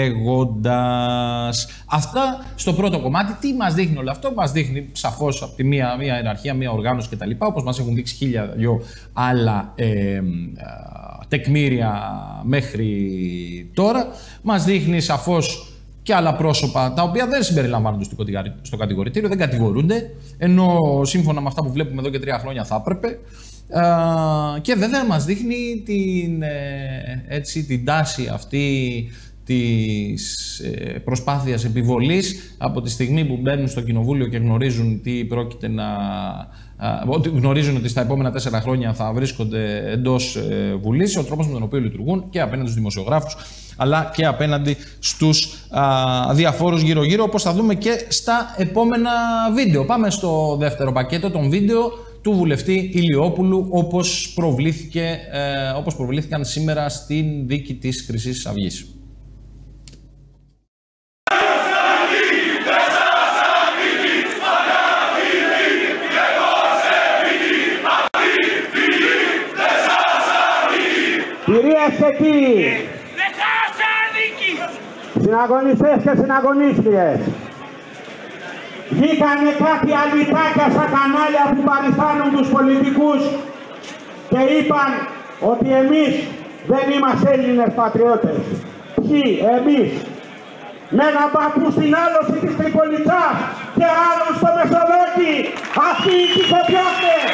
λέγοντας. Αυτά στο πρώτο κομμάτι. Τι μας δείχνει όλο αυτό? Μας δείχνει σαφώς από τη μία, μία ιεραρχία, μία οργάνωση κτλ. Όπως μας έχουν δείξει χίλια δυο άλλα ε, τεκμήρια μέχρι τώρα. Μας δείχνει σαφώς και άλλα πρόσωπα τα οποία δεν συμπεριλαμβάνονται στο κατηγορητήριο, δεν κατηγορούνται, ενώ σύμφωνα με αυτά που βλέπουμε εδώ και τρία χρόνια θα έπρεπε. Και βέβαια μας δείχνει την, έτσι, την τάση αυτή της προσπάθειας επιβολής από τη στιγμή που μπαίνουν στο κοινοβούλιο και γνωρίζουν τι πρόκειται να... ότι γνωρίζουν ότι στα επόμενα τέσσερα χρόνια θα βρίσκονται εντός Βουλής, ο τρόπος με τον οποίο λειτουργούν και απέναντι στους δημοσιογράφους αλλά και απέναντι στους α, διαφόρους γύρω-γύρω, όπως θα δούμε και στα επόμενα βίντεο. Πάμε στο δεύτερο πακέτο των βίντεο του βουλευτή Ηλιόπουλου, όπως, προβλήθηκε, ε, όπως προβλήθηκαν σήμερα στην δίκη της Χρυσής Αυγής. Κυρίες και κύριοι, συναγωνιστές και συναγωνίστριες, βγήκανε κάτι αλυτάκια στα κανάλια που παριστάνουν τους πολιτικούς και είπαν ότι εμείς δεν είμαστε Έλληνες πατριώτες. Ποιοι? Εμείς. Με έναν παππού στην άλωση της Τριπολιτσάς και άλλους στο Μεσοδόκι. Αυτοί οι τυχοποιώντες.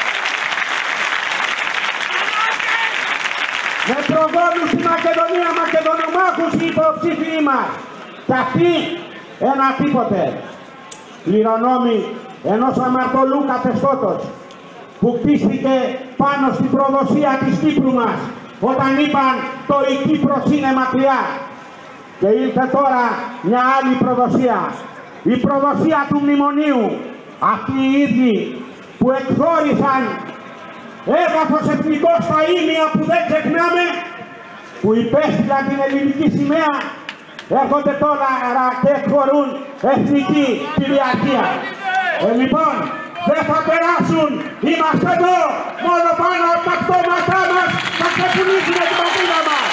Με προγόνους στη Μακεδονία, Μακεδονομάχους οι υποψήφοι μας. Και αυτοί ένα τίποτε. Κληρονόμοι ενός αμαρτωλού καθεστώτος που κτίστηκε πάνω στην προδοσία της Κύπρου μας όταν είπαν το η Κύπρος είναι μακριά. Και ήρθε τώρα μια άλλη προδοσία. Η προδοσία του μνημονίου. Αυτοί οι ίδιοι που εκχώρησαν έδαφος εθνικό στα ήμια που δεν ξεχνάμε, που υπέστειλαν την ελληνική σημαία, έρχονται τώρα και εκχωρούν εθνική κυριαρχία. Ε, λοιπόν, δεν θα περάσουν, είμαστε εδώ, μόνο πάνω από τα πτώματά μας θα ξεπουλήσουμε την πατρίδα μας.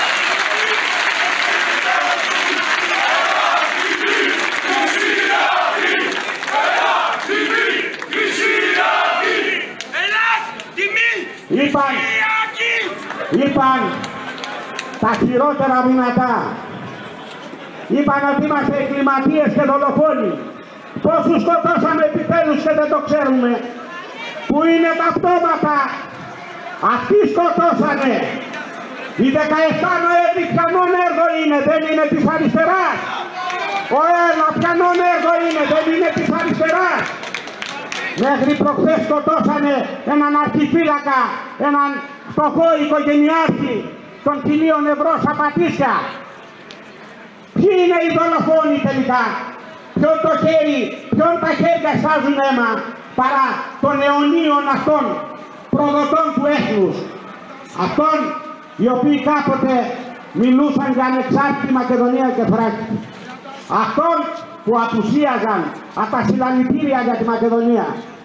Είπαν, είπαν τα χειρότερα δυνατά. Είπαν ότι είμαστε εγκληματίες και δολοφόνοι. Πόσους σκοτώσαμε επιτέλους και δεν το ξέρουμε. Που είναι τα πτώματα. Αυτοί σκοτώσανε. Οι δεκαεπτά νοέμβρη ποιανόν έργο είναι, δεν είναι της αριστεράς. Ο Έλλα ποιανόν έργο είναι, δεν είναι της αριστεράς. Μέχρι προχθές σκοτώσανε έναν αρχιφύλακα, έναν φτωχό οικογενειάρχη των χιλίων ευρώ στα Πατήσια. Ποιοι είναι οι δολοφόνοι τελικά? Ποιον το χέρι, ποιον τα χέρια στάζουν αίμα παρά των αιωνίων αυτών προδοτών του έθνους. Αυτών οι οποίοι κάποτε μιλούσαν για ανεξάρτητη Μακεδονία και Θράκη. Αυτών που απουσίαζαν από τα συλλαλητήρια για τη Μακεδονία.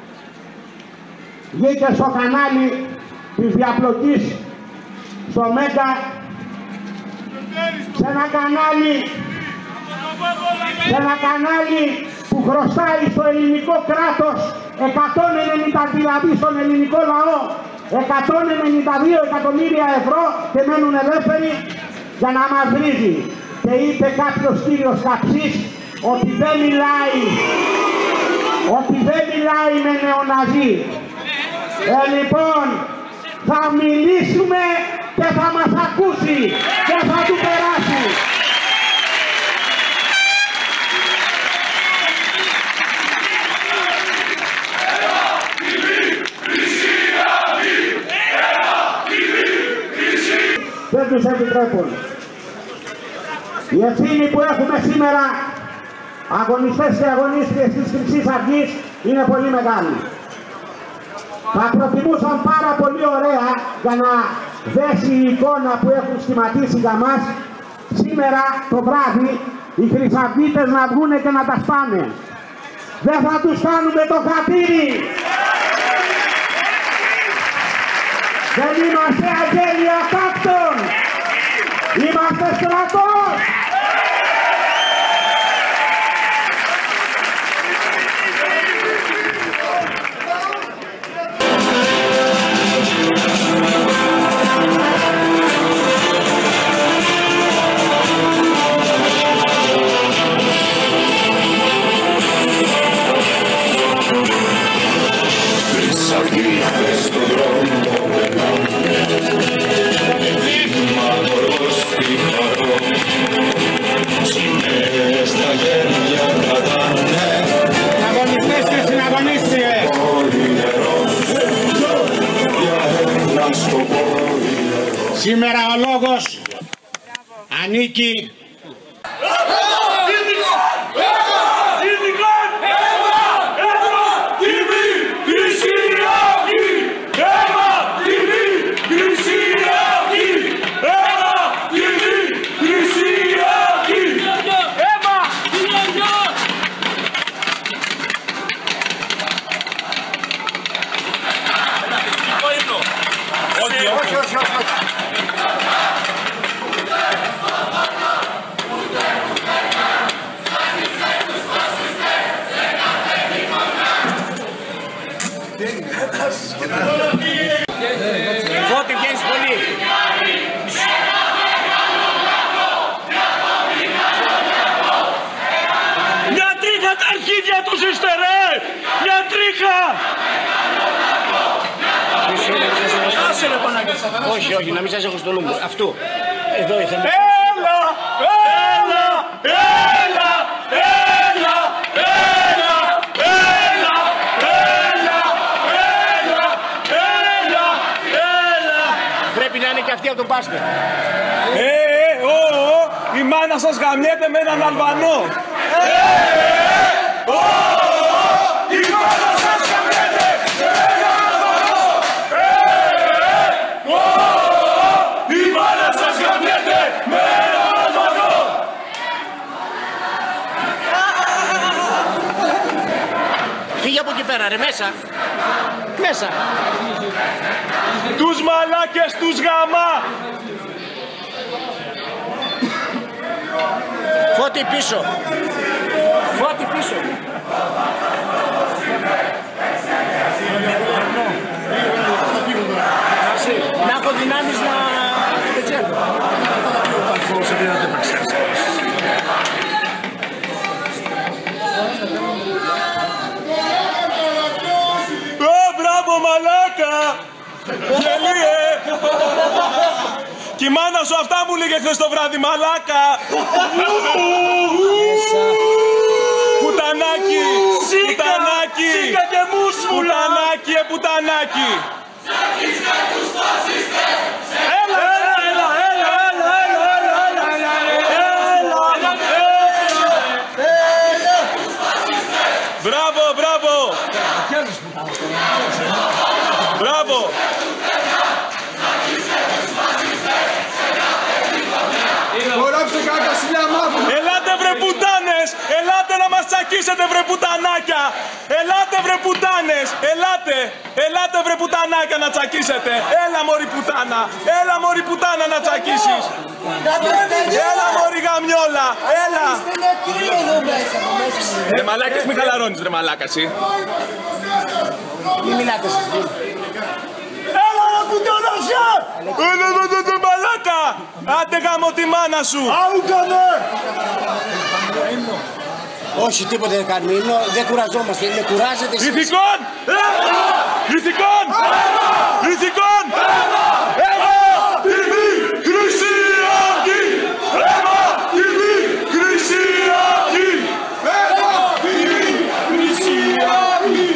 Βγήκε στο κανάλι της διαπλοκής, στο Μέγκα, σε ένα κανάλι, σε ένα κανάλι που χρωστάει στο ελληνικό κράτος εκατόν ενενήντα, δηλαδή στον ελληνικό λαό, εκατόν ενενήντα δύο εκατομμύρια ευρώ και μένουν ελεύθεροι για να μας βρίζει. Και είπε κάποιος κύριος Καψής ότι δεν μιλάει, ότι δεν μιλάει με νεοναζί. Ε, λοιπόν, θα μιλήσουμε και θα μας ακούσει και θα του περάσει. Δεν τους επιτρέπουν. Η ευθύνη που έχουμε σήμερα, αγωνιστές και αγωνίστριες της Χρυσής Αυγής, είναι πολύ μεγάλη. Θα προτιμούσαν πάρα πολύ ωραία για να δέσει η εικόνα που έχουν σχηματίσει για μας σήμερα το βράδυ οι χρυσαυγίτες να βγούνε και να τα σπάνε. Δεν θα τους κάνουμε το χατήρι. Δεν είμαστε αγγέλια τάκτων. Είμαστε στρατός. Σήμερα ο λόγος ανήκει Φώτη, βγαίνεις πολύ. Μια τρίχα τα αρχίδια τους είστε ρε! Μια τρίχα! Άσε ρε Πανάκη. Όχι, όχι, να μην σας έχω στο νου. Αυτού. Εδώ ήθελα. Έλα! Έλα! Έλα! Έλα! Έλα! Έλα! Έλα! Έλα! Έλα! Έλα! Πρέπει να είναι και αυτή από το μπάσκετ. Ε, ε, ο, ο, η μάνα σας γαμιέται με έναν Αλβανό. Ε, ε, ο, ο, η μάνα σας γαμιέται με έναν Αλβανό. Ε, ε, ο, ο, η μάνα σας γαμιέται με έναν Αλβανό. Φύγε από εκεί πέρα ρε, μέσα. Μέσα. Τους μαλάκες τους γαμά. Φώτη πίσω. Φώτη πίσω. Να έχω δυνάμεις να πετσέλω. Ω, μπράβο μαλάκα. Γελίε. Κι η μάνα σου αυτά μου λέγε χθες το βράδυ, μαλάκα! Πουτανάκι! Πουτανάκι! Σίκα και μουσμουλα! Πουτανάκι, ε, πουτανάκι! Σακίσκα τους φασίστες! Έλα, έλα, έλα, έλα, έλα, έλα, έλα, έλα, έλα, μπράβο, μπράβο! Μπράβο! Γράψτε κάκα σιλιά μάθημα. Ελάτε βρε πουτάνες, ελάτε να μας τσακίσετε βρε πουτανάκια. Ελάτε βρε πουτάνες, ελάτε, ελάτε βρε πουτανάκια να τσακίσετε. Έλα μωρή πουτάνα, έλα μωρή πουτάνα να τσακίσεις. Έλα μωρή γαμιόλα, έλα. Ρε μαλάκες μη χαλαρώνεις ρε μαλάκα εσύ. Μη μιλάτε εσείς. Έλα ρε πουτανάσια. Έλα ρε ρε μαλάκα. Άντε γάμω τη μάνα σου. Άουκανε. Όχι, τίποτε δεν κάνουμε. Δεν κουραζόμαστε. Με κουράζετε εσείς. Ηθικόν! Ηθικόν! Ηθικόν! Έμα! τι βι! Χρυσή Αυγή! Έμα! τι βι! Χρυσή Αυγή! Έμα! τι βι! Χρυσή Αυγή!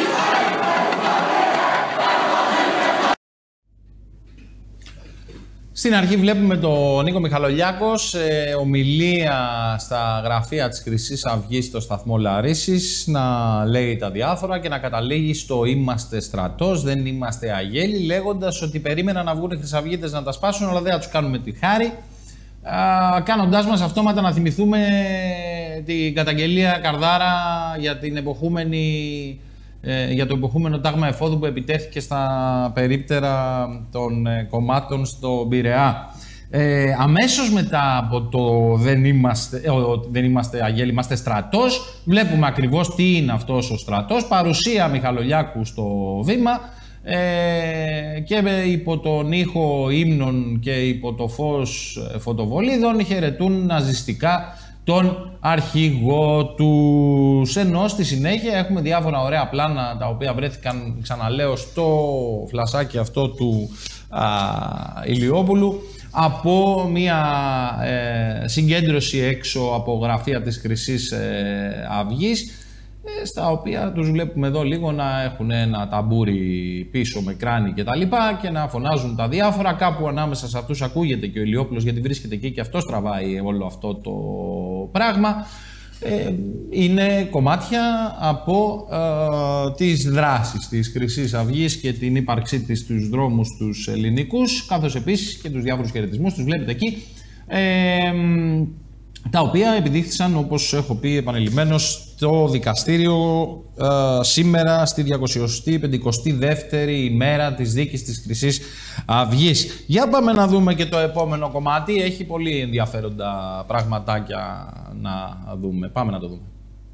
Στην αρχή βλέπουμε τον Νίκο Μιχαλολιάκο σε ομιλία στα γραφεία της Χρυσής Αυγής στο σταθμό Λαρίσης να λέει τα διάφορα και να καταλήγει στο «Είμαστε στρατός, δεν είμαστε αγέλοι», λέγοντας ότι περίμεναν να βγουν οι χρυσαυγίτες να τα σπάσουν, αλλά δεν θα τους κάνουμε τη χάρη, κάνοντάς μας αυτόματα να θυμηθούμε την καταγγελία Καρδάρα για την εποχούμενη για το εποχούμενο τάγμα εφόδου που επιτέθηκε στα περίπτερα των κομμάτων στο Πειραιά. Ε, αμέσως μετά από το δεν είμαστε, ε, δεν είμαστε αγέλοι, είμαστε στρατός, βλέπουμε ακριβώς τι είναι αυτός ο στρατός, παρουσία Μιχαλολιάκου στο βήμα ε, και υπό τον ήχο ύμνων και υπό το φως φωτοβολίδων χαιρετούν ναζιστικά τον αρχηγό τους. Ενώ στη συνέχεια έχουμε διάφορα ωραία πλάνα τα οποία βρέθηκαν, ξαναλέω, στο φλασάκι αυτό του α, Ηλιόπουλου από μια ε, συγκέντρωση έξω από γραφεία της Χρυσής ε, Αυγής, ε, στα οποία τους βλέπουμε εδώ λίγο να έχουν ένα ταμπούρι πίσω με κράνη και τα λοιπά και να φωνάζουν τα διάφορα. Κάπου ανάμεσα σε αυτούς ακούγεται και ο Ηλιόπουλος, γιατί βρίσκεται εκεί και αυτός τραβάει όλο αυτό το πράγμα. Ε, είναι κομμάτια από ε, τις δράσεις της Χρυσής Αυγής και την ύπαρξή της στους δρόμους τους ελληνικούς, καθώς επίσης και τους διάφορους χαιρετισμούς, τους βλέπετε εκεί, ε, τα οποία επιδείχθησαν, όπως έχω πει επανειλημμένως, στο δικαστήριο ε, σήμερα στη διακόσια πενηκοστή δεύτερη ημέρα της δίκης της Χρυσής Αυγής. Για πάμε να δούμε και το επόμενο κομμάτι. Έχει πολύ ενδιαφέροντα πραγματάκια να δούμε. Πάμε να το δούμε.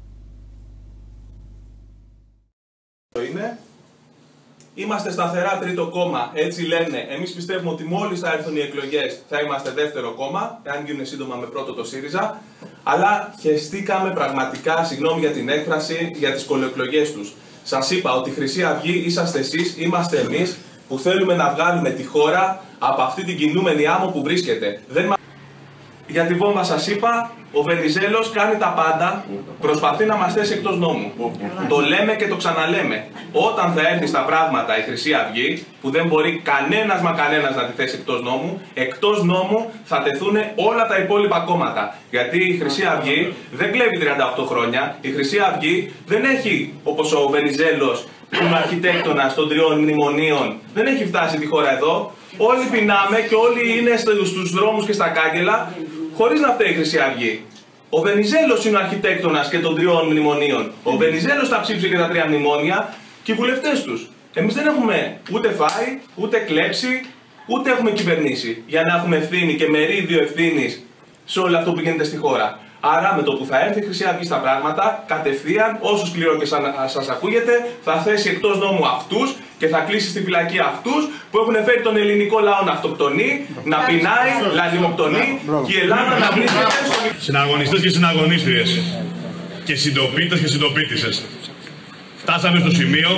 Είναι. Είμαστε σταθερά τρίτο κόμμα, έτσι λένε. Εμείς πιστεύουμε ότι μόλις θα έρθουν οι εκλογές θα είμαστε δεύτερο κόμμα, εάν γίνουν σύντομα με πρώτο το ΣΥΡΙΖΑ. Αλλά χεστήκαμε πραγματικά, συγγνώμη για την έκφραση, για τις κολοεκλογές τους. Σας είπα ότι η Χρυσή Αυγή είσαστε εσείς, είμαστε εμείς, που θέλουμε να βγάλουμε τη χώρα από αυτή την κινούμενη άμμο που βρίσκεται. Δεν... Για τη βόμβα σας είπα, ο Βενιζέλος κάνει τα πάντα, προσπαθεί να μας θέσει εκτός νόμου. Το λέμε και το ξαναλέμε. Όταν θα έρθει στα πράγματα η Χρυσή Αυγή, που δεν μπορεί κανένας μα κανένας να τη θέσει εκτός νόμου, εκτός νόμου θα τεθούν όλα τα υπόλοιπα κόμματα. Γιατί η Χρυσή Αυγή δεν κλέβει τριάντα οκτώ χρόνια, η Χρυσή Αυγή δεν έχει, όπως ο Βενιζέλος, που είναι αρχιτέκτονας των τριών μνημονίων, δεν έχει φτάσει τη χώρα εδώ. Όλοι πεινάμε και όλοι είναι στους δρόμους και στα κάγκελα, χωρίς να φταίει η Χρυσή Αυγή. Ο Βενιζέλος είναι ο αρχιτέκτονας και των τριών μνημονίων. Ο Βενιζέλος θα ψήφισε και τα τρία μνημόνια και οι βουλευτές τους. Εμείς δεν έχουμε ούτε φάει, ούτε κλέψει, ούτε έχουμε κυβερνήσει για να έχουμε ευθύνη και μερίδιο ευθύνης σε όλο αυτό που γίνεται στη χώρα. Άρα με το που θα έρθει η Χρυσή Αυγή στα πράγματα, κατευθείαν, όσο σκληρό και σας ακούγεται, θα θέσει εκτός νόμου αυτούς και θα κλείσει στη φυλακή αυτούς που έχουν φέρει τον ελληνικό λαό να αυτοκτονεί, να πεινάει, να λιμοκτονεί και η Ελλάδα να βρίσκεται στο... Συναγωνιστές και συναγωνίστριες και συντοπίτες και συντοπίτισσες. Φτάσαμε στο σημείο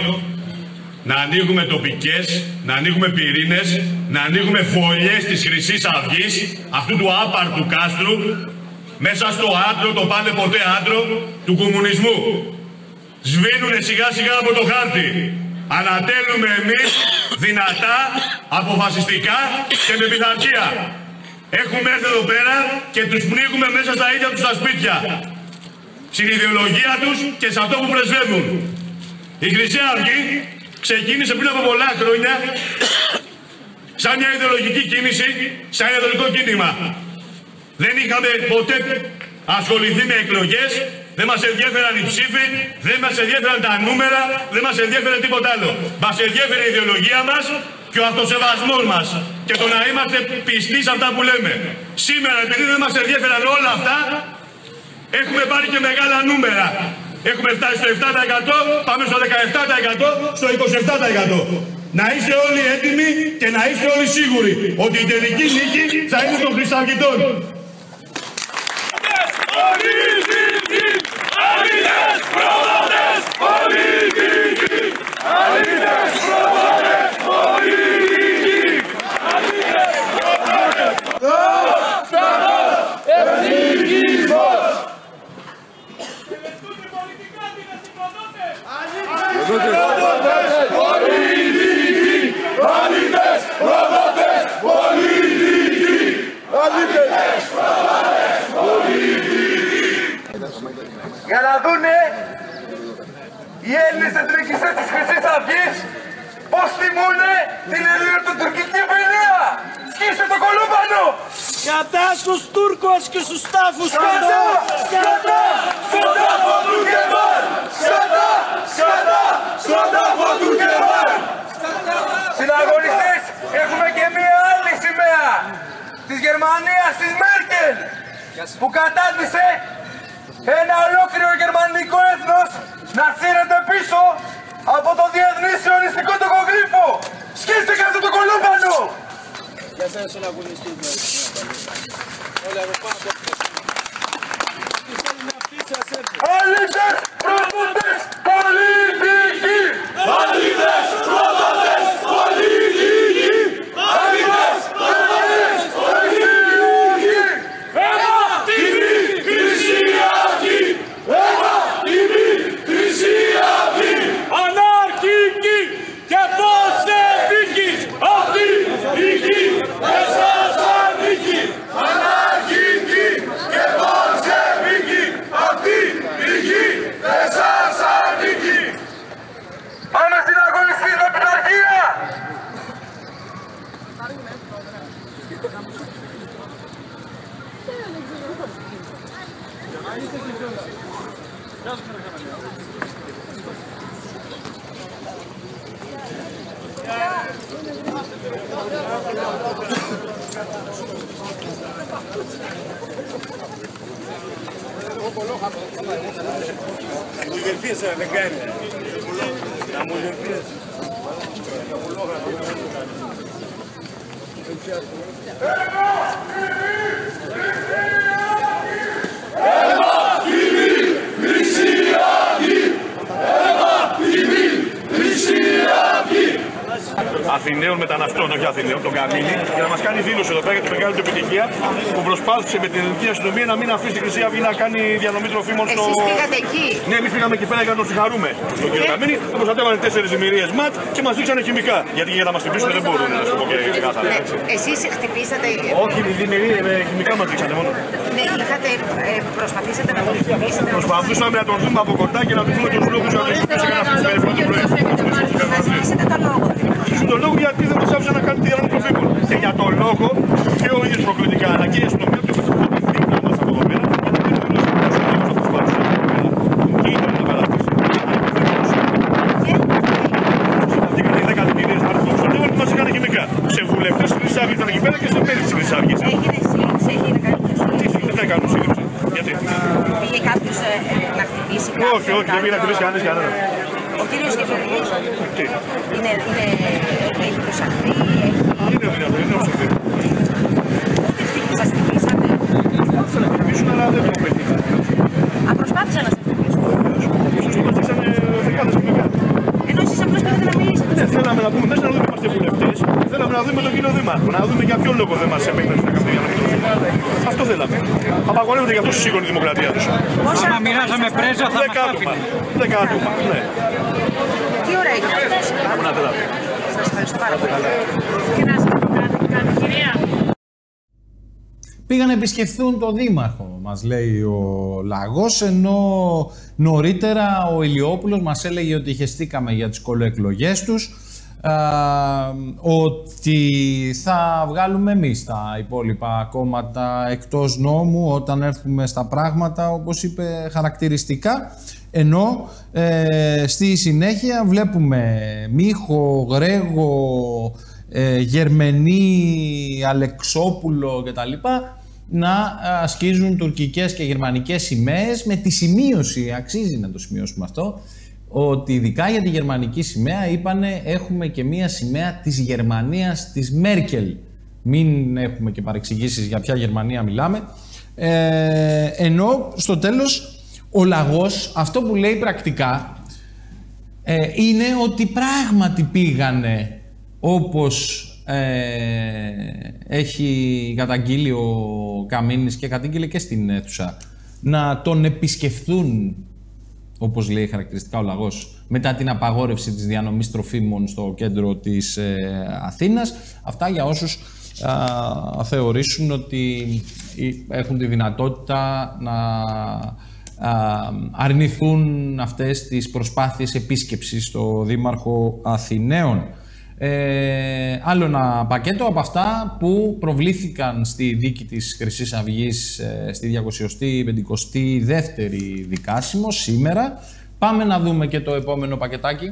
να ανοίγουμε τοπικές, να ανοίγουμε πυρήνες, να ανοίγουμε φωλιές της Χρυσής Αυγής, αυτού του άπαρτου κάστρου, μέσα στο άντρο, το πάνε ποτέ άντρο του κομμουνισμού. Σβήνουνε σιγά σιγά από το χάρτη. Ανατέλουμε εμείς δυνατά, αποφασιστικά και με πειθαρχία. Έχουμε έρθει εδώ πέρα και τους πνίγουμε μέσα στα ίδια τους τα σπίτια. Στην ιδεολογία τους και σε αυτό που πρεσβεύουν. Η Χρυσή Αυγή ξεκίνησε πριν από πολλά χρόνια σαν μια ιδεολογική κίνηση, σαν ιδεολογικό κίνημα. Δεν είχαμε ποτέ ασχοληθεί με εκλογές, δεν μας ενδιέφεραν οι ψήφοι, δεν μας ενδιέφεραν τα νούμερα, δεν μας ενδιέφερε τίποτα άλλο. Μας ενδιέφερε η ιδεολογία μας και ο αυτοσεβασμός μας και το να είμαστε πιστοί σε αυτά που λέμε. Σήμερα, επειδή δεν μας ενδιέφεραν όλα αυτά, έχουμε πάρει και μεγάλα νούμερα. Έχουμε φτάσει στο επτά τοις εκατό, πάμε στο δεκαεπτά τοις εκατό, στο είκοσι επτά τοις εκατό. Να είστε όλοι έτοιμοι και να είστε όλοι σίγουροι ότι η τελική νίκη θα είναι των Χρυσαυγητών. Για να δούνε οι Έλληνες εθνικιστές της Χρυσής Αυγής πώς τιμούνε την ελληνοτουρκική βιλία. Σκίστε το κολούμπανο! Κατά στους Τούρκους και στους τάφους! Σκατά! Σκατά! Στον τάφο του Κεμάλ! Σκατά! Σκατά! Στον τάφο του Κεμάλ! Συναγωνιστές, έχουμε και μία άλλη σημαία της Γερμανίας, της Μέρκελ, που κατάντησε ένα ολόκληρο γερμανικό έθνος να σύρεται πίσω από το διεθνή σιωνιστικό τοκογλύφο. Σκίστε κάτω το κολούμπανο! Για σας ένα αγωνιστή. Όλα από πάνω. Αλήτες, προδότες, πολιτικοί! Αλήτες, προδότες, πολιτικοί! Αλήτες, προδότες, πολιτικοί! Ένα τιμή Χρυσή Αυγή! Ένα τιμή Χρυσή Αυγή! Αναρχική και Πολσεβίκη! Αυτή η γη δεν σας ανήκει! Αναρχική και Πολσεβίκη! Αυτή η γη δεν σας ανήκει! Πάμε στην αγωνιστή με πειθαρχία! Να μου γερφίες δεν κάνει. Να μου γερφίες. Ένα τιμή Χρυσή Αυγή! Ένα τιμή Χρυσή Αυγή! Αθηναίων μεταναστών, όχι Αθηναίων, τον Καμίνη, για να μας κάνει δήλωση εδώ πέρα για τη μεγάλη του επιτυχία που προσπάθησε με την ελληνική αστυνομία να μην αφήσει τη Χρυσή Αυγή να κάνει διανομή τροφίμων στο. Εσείς πήγατε εκεί. Ναι, εμείς πήγαμε εκεί πέρα για να τον συγχαρούμε τον κύριο Καμίνη. Τον προστατεύανε τέσσερις δημιουργίες ματ και μας δείξανε χημικά. Γιατί για να μας χτυπήσουν δεν μπορούν, να σου πω και ξεκάθαρα. Εσείς χτυπήσατε. Όχι, οι δημιουργίες με χημικά μας δείξανε μόνο. Ναι, είχατε, ε, προσπαθήσατε να τον χτυπήσετε. Προσπαθούσαμε να τον δούμε από κοντά και να του πούμε τους λόγους να τον χτυπήσει και να αφήσει περίπου το πρωί. το λόγο. Τον λόγο γιατί δεν μας άφησε να κάνει τη διανομή τροφίμων. Και για τον λόγο και ο ίδιος προκλητικά αλλά και η αστυνομία του έχουν δει δίπλα μας από εδώ πέρα γιατί δεν είναι γνωστό πώς ο λόγος θα τους πάρουν εδώ πέρα. Και ήθελε να παρατήσει. Αυτοί είχαν δέκα δημιουργίες να έρθουν στον τόπο που μας είχαν χημικά. Σε βουλευτές της Χρυσής Αυγής ήταν εκεί πέρα και σε μέλη της Χρυσής Αυγής. Έγινε σύλληψη, έγινε κάποιος σύλληψη. Τι δεν έκαναν σύλληψη. Γιατί. Πήγε κάποιος να χτυπήσει κάποιον. Όχι, όχι, δεν πήγε να χτυπήσει κανείς κανένα. Ο κύριος Γεφυρίδης είναι, είναι, έχει προσαχθεί, είναι δυνατό, είναι προσαχθεί. Ούτε σας χτυπήσατε. Προσπάθησαν να χτυπήσουν, αλλά δεν το πετύχαν. Α, προσπάθησαν να σας χτυπήσουν. Ίσως το πετύχαν δεκάδες χημικά. Ενώ εσείς απλώς πήγατε να μιλήσετε. Ναι, θέλαμε να πούμε μέσα να δούμε είμαστε βουλευτές. Θέλαμε να δούμε τον κύριο Δήμαρχο, να δούμε για ποιο λόγο δεν μας επέκτασε να κάνουμε διανομή τροφίμων. Αυτό θέλαμε. Απαγορεύεται για αυτό η σύγχρονη δημοκρατία τους. Άμα μοιράζαμε πρέζα θα μας άφηνε. Δέκα άτομα, ναι. Τι ώρα έγινε αυτό? Σας ευχαριστώ πάρα πολύ. Και να σας πω κάτι, κυρία. Πήγαν να επισκεφθούν τον Δήμαρχο, μας λέει ο Λαγός, ενώ νωρίτερα ο Ηλιόπουλος μας έλεγε ότι χεστήκαμε για τις κολοεκλογές τους. ότι θα βγάλουμε εμείς τα υπόλοιπα κόμματα εκτός νόμου όταν έρθουμε στα πράγματα, όπως είπε χαρακτηριστικά, ενώ ε, στη συνέχεια βλέπουμε Μίχο, Γρέγο, ε, Γερμενή, Αλεξόπουλο κτλ. Να ασκίζουν τουρκικές και γερμανικές σημαίες, με τη σημείωση, αξίζει να το σημειώσουμε αυτό, ότι ειδικά για τη γερμανική σημαία είπανε έχουμε και μία σημαία της Γερμανίας της Μέρκελ. Μην έχουμε και παρεξηγήσεις για ποια Γερμανία μιλάμε. Ε, ενώ στο τέλος ο λαγός αυτό που λέει πρακτικά ε, είναι ότι πράγματι πήγανε όπως ε, έχει καταγγείλει ο Καμίνης και κατήγγειλε και στην αίθουσα, να τον επισκεφθούν, όπως λέει χαρακτηριστικά ο λαγός, μετά την απαγόρευση της διανομής τροφίμων στο κέντρο της ε, Αθήνας. Αυτά για όσους α, θεωρήσουν ότι έχουν τη δυνατότητα να α, αρνηθούν αυτές τις προσπάθειες επίσκεψης στο Δήμαρχο Αθηναίων. Ε, άλλο ένα πακέτο από αυτά που προβλήθηκαν στη δίκη της Χρυσής Αυγής ε, στη διακόσια πενηκοστή δεύτερη δικάσιμο σήμερα. Πάμε να δούμε και το επόμενο πακετάκι.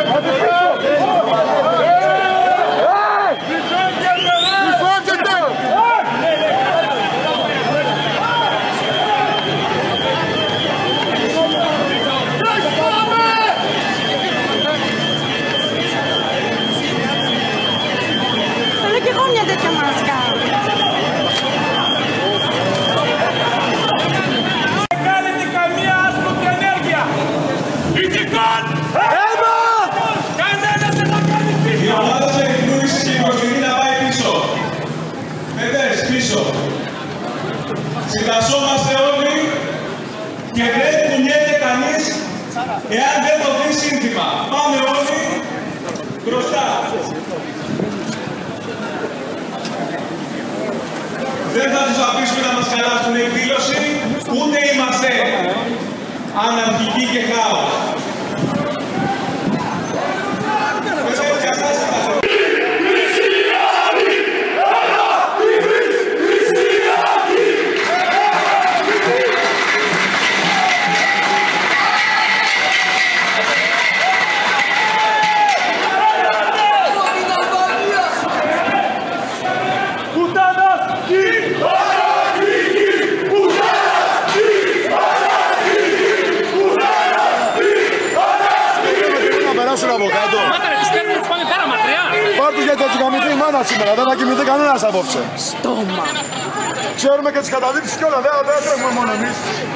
Συντασσόμαστε όλοι και δεν κουνιέται κανείς εάν δεν το δει σύνθημα. Πάμε όλοι μπροστά. Δεν θα τους αφήσουμε να μας χαλάσουν εκδήλωση, ούτε είμαστε αναρχικοί και χάος. Γιατί θα τσιγαμηθεί η μάνα σήμερα, δεν θα κοιμηθεί κανένας απόψε. Στόμα. Ξέρουμε και τις καταδείξεις και όλα, δεν θα τρέχουμε μόνο εμείς.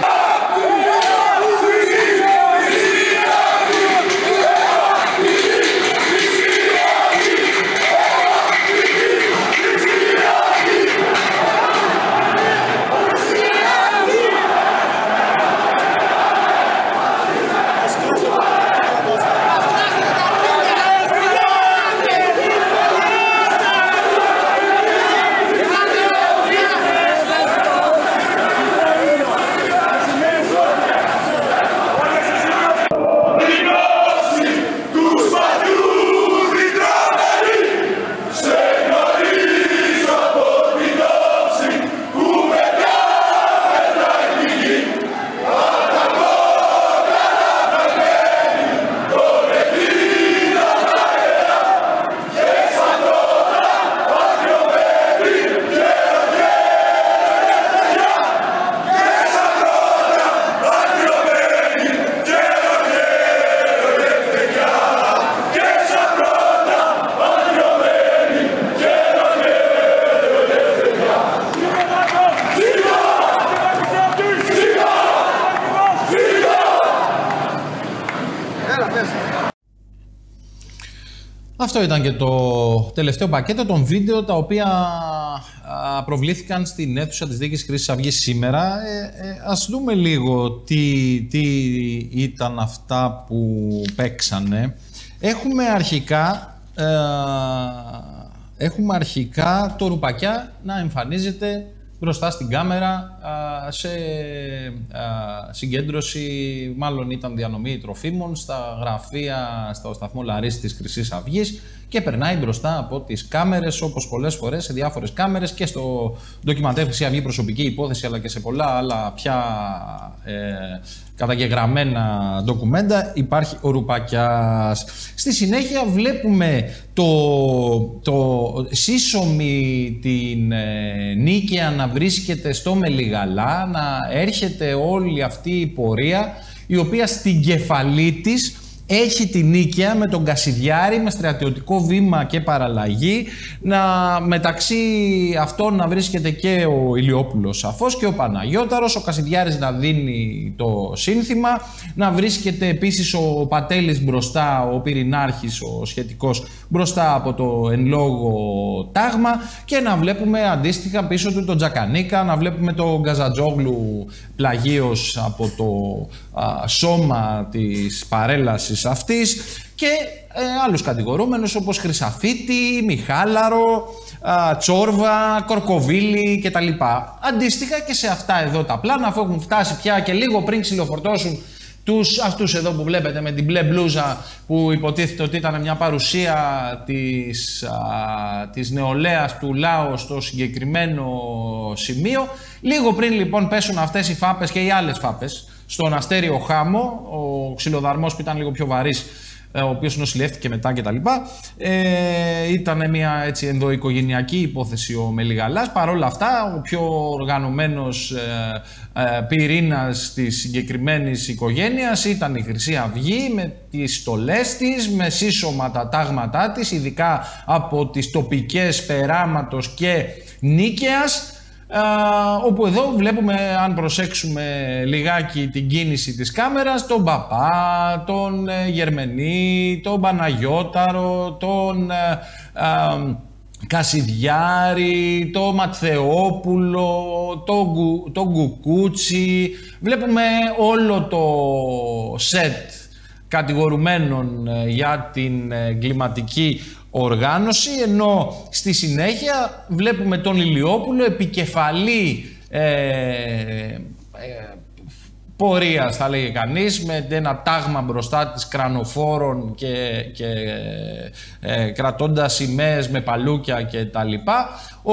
Αυτό ήταν και το τελευταίο πακέτο των βίντεο τα οποία προβλήθηκαν στην αίθουσα της Δίκης Χρυσής Αυγής σήμερα. Ε, ε, ας δούμε λίγο τι, τι ήταν αυτά που παίξανε. Έχουμε αρχικά, ε, έχουμε αρχικά το Ρουπακιά να εμφανίζεται μπροστά στην κάμερα σε συγκέντρωση, μάλλον ήταν διανομή τροφίμων στα γραφεία, στο σταθμό Λαρίσης της Χρυσής Αυγής και περνάει μπροστά από τις κάμερες, όπως πολλές φορές σε διάφορες κάμερες και στο ντοκιμαντέρ Χρυσή Αυγή προσωπική υπόθεση, αλλά και σε πολλά άλλα πια ε, καταγεγραμμένα ντοκουμέντα υπάρχει ο Ρουπακιάς. Στη συνέχεια βλέπουμε το, το σύσσωμη την ε, Νίκαια να βρίσκεται στο Μελιγαλά, να έρχεται όλη αυτή η πορεία η οποία στην κεφαλή της έχει την Νίκαια με τον Κασιδιάρη, με στρατιωτικό βήμα και παραλλαγή, να, μεταξύ αυτών να βρίσκεται και ο Ηλιόπουλος σαφώς και ο Παναγιώταρος, ο Κασιδιάρης να δίνει το σύνθημα, να βρίσκεται επίσης ο Πατέλης μπροστά, ο Πυρηνάρχης ο σχετικός μπροστά από το εν λόγω τάγμα και να βλέπουμε αντίστοιχα πίσω του τον Τζακανίκα, να βλέπουμε τον Γκαζατζόγλου πλαγίως από το α, σώμα της παρέλασης αυτής και ε, άλλους κατηγορούμενους όπως Χρυσαφίτη, Μιχάλαρο, α, Τσόρβα, Κορκοβίλη κτλ. Αντίστοιχα και σε αυτά εδώ τα πλάνα, αφού έχουν φτάσει πια και λίγο πριν ξυλοφορτώσουν τους αυτούς εδώ που βλέπετε με την μπλε μπλούζα που υποτίθεται ότι ήταν μια παρουσία της, α, της νεολαίας του λαού στο συγκεκριμένο σημείο. Λίγο πριν λοιπόν πέσουν αυτές οι φάπες και οι άλλες φάπες στον Αστέριο Χάμο, ο ξυλοδαρμός που ήταν λίγο πιο βαρύς ο οποίος νοσηλεύτηκε μετά κτλ. Ε, ήταν μια έτσι ενδοοικογενειακή υπόθεση ο Μελιγαλάς. Παρ' όλα αυτά, ο πιο οργανωμένος ε, ε, πυρήνας της συγκεκριμένης οικογένειας ήταν η Χρυσή Αυγή, με τις στολές της, με σύσσωμα τα τάγματά της, ειδικά από τις τοπικές Περάματος και Νίκαιας. Uh, όπου εδώ βλέπουμε, αν προσέξουμε λιγάκι την κίνηση της κάμερας, τον Παπά, τον uh, Γερμενή, τον Παναγιώταρο, τον uh, uh, Κασιδιάρη, τον Ματθεόπουλο, τον, Γκου, τον Γκουκούτσι. Βλέπουμε όλο το σετ κατηγορουμένων uh, για την εγκληματική οργάνωση, ενώ στη συνέχεια βλέπουμε τον Ηλιόπουλο επικεφαλή ε, ε, πορείας, θα λέγει κανείς, με ένα τάγμα μπροστά της κρανοφόρων και, και ε, κρατώντας σημαίες με παλούκια και τα λοιπά,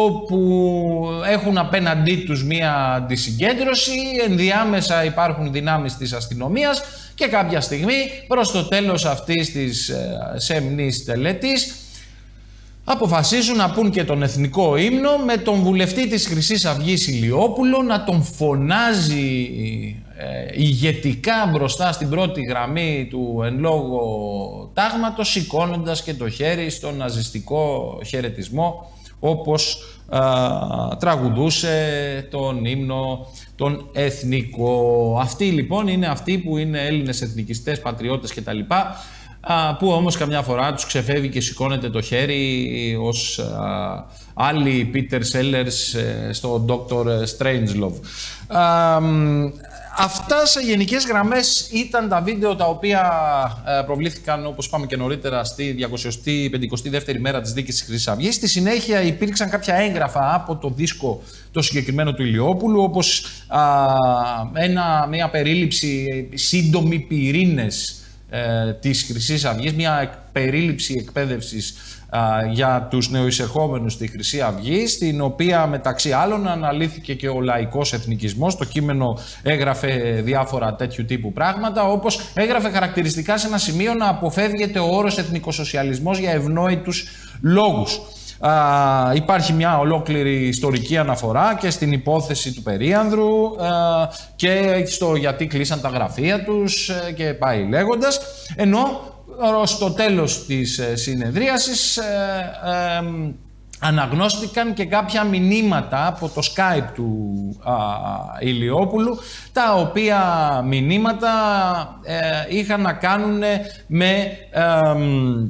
όπου έχουν απέναντί τους μία αντισυγκέντρωση, ενδιάμεσα υπάρχουν δυνάμεις της αστυνομίας και κάποια στιγμή προς το τέλος αυτής της ε, σεμνής τελετής αποφασίζουν να πούν και τον εθνικό ύμνο, με τον βουλευτή της Χρυσής Αυγής Ηλιόπουλο να τον φωνάζει ε, ηγετικά μπροστά στην πρώτη γραμμή του εν λόγω τάγματος, σηκώνοντας και το χέρι στον ναζιστικό χαιρετισμό, όπως ε, τραγουδούσε τον ύμνο τον εθνικό. Αυτοί λοιπόν είναι αυτοί που είναι Έλληνες εθνικιστές, πατριώτες κτλ., που όμως καμιά φορά τους ξεφεύγει και σηκώνεται το χέρι ως α, άλλοι Peter Sellers στο Doctor Strangelove. Α, αυτά σε γενικές γραμμές ήταν τα βίντεο τα οποία α, προβλήθηκαν, όπως είπαμε και νωρίτερα, στη διακόσια πενηκοστή δεύτερη μέρα της δίκης της Χρυσής Αυγής. Στη συνέχεια υπήρξαν κάποια έγγραφα από το δίσκο το συγκεκριμένο του Ηλιόπουλου, όπως α, ένα, μια περίληψη, σύντομη πυρήνες της Χρυσής Αυγής, μια περίληψη εκπαίδευσης α, για τους νεοεισερχόμενους στη Χρυσή Αυγή, στην οποία μεταξύ άλλων αναλύθηκε και ο λαϊκός εθνικισμός. Το κείμενο έγραφε διάφορα τέτοιου τύπου πράγματα, όπως έγραφε χαρακτηριστικά σε ένα σημείο να αποφεύγεται ο όρος εθνικοσοσιαλισμός για ευνόητους λόγους. Uh, υπάρχει μια ολόκληρη ιστορική αναφορά και στην υπόθεση του Περίανδρου uh, και στο γιατί κλείσαν τα γραφεία τους uh, και πάει λέγοντας, ενώ uh, στο τέλος της uh, συνεδρίασης uh, uh, αναγνώστηκαν και κάποια μηνύματα από το Skype του uh, Ηλιόπουλου, τα οποία μηνύματα uh, είχαν να κάνουν με uh,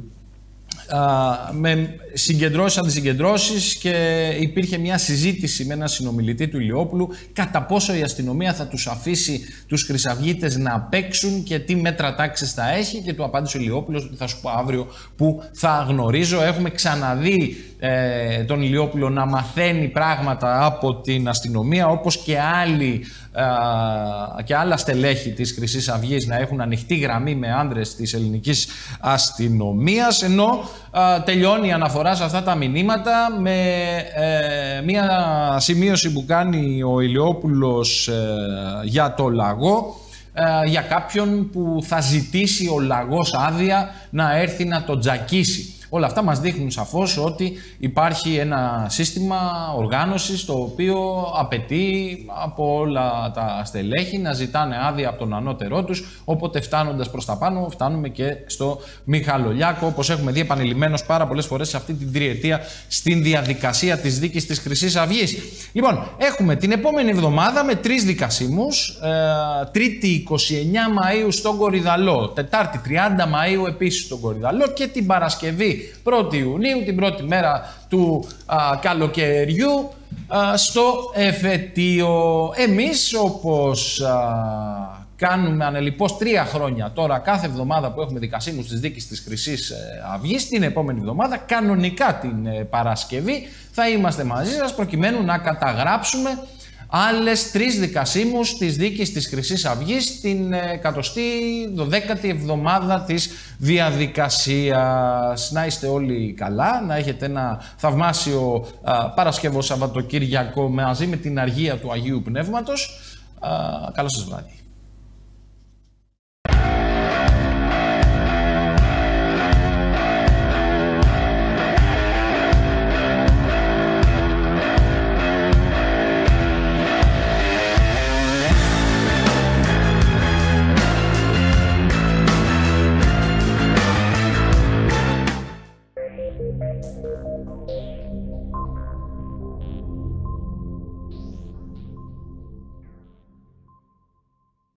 Uh, με συγκεντρώσεις, αντισυγκεντρώσεις, και υπήρχε μια συζήτηση με έναν συνομιλητή του Ηλιόπουλου κατά πόσο η αστυνομία θα τους αφήσει τους χρυσαυγίτες να παίξουν και τι μέτρα τάξης θα έχει, και του απάντησε ο Ηλιόπουλος ότι θα σου πω αύριο που θα γνωρίζω. Έχουμε ξαναδεί ε, τον Ηλιόπουλο να μαθαίνει πράγματα από την αστυνομία, όπως και άλλοι Uh, και άλλα στελέχη της Χρυσής Αυγής να έχουν ανοιχτή γραμμή με άνδρες της ελληνικής αστυνομίας, ενώ uh, τελειώνει η αναφορά σε αυτά τα μηνύματα με uh, μία σημείωση που κάνει ο Ηλιόπουλος uh, για το λαγό, uh, για κάποιον που θα ζητήσει ο λαγός άδεια να έρθει να τον τζακίσει. Όλα αυτά μας δείχνουν σαφώς ότι υπάρχει ένα σύστημα οργάνωσης το οποίο απαιτεί από όλα τα στελέχη να ζητάνε άδεια από τον ανώτερό τους, οπότε φτάνοντας προς τα πάνω φτάνουμε και στο Μιχαλολιάκο, όπως έχουμε δει επανειλημμένως πάρα πολλές φορές σε αυτή την τριετία στην διαδικασία της δίκης της Χρυσής Αυγής. Λοιπόν, έχουμε την επόμενη εβδομάδα με τρεις δικασίμους, ε, Τρίτη είκοσι εννέα Μαΐου στον Κορυδαλό, Τετάρτη τριάντα Μαΐου επίσης στον Κορυδαλό, και την Παρασκευή πρώτη Ιουνίου, την πρώτη μέρα του α, καλοκαιριού, α, στο εφετείο. Εμείς, όπως α, κάνουμε ανελιπώς τρία χρόνια τώρα κάθε εβδομάδα που έχουμε δικασίμους της δίκης της Χρυσής Αυγής, την επόμενη εβδομάδα, κανονικά την ε, Παρασκευή, θα είμαστε μαζί σας προκειμένου να καταγράψουμε άλλες τρεις δικασίμους της δίκης της Χρυσής Αυγής την εκατοστή δωδέκατη εβδομάδα της διαδικασίας. Να είστε όλοι καλά, να έχετε ένα θαυμάσιο α, Παρασκευό Σαββατοκύριακο μαζί με την αργία του Αγίου Πνεύματος. Α, καλό σας βράδυ.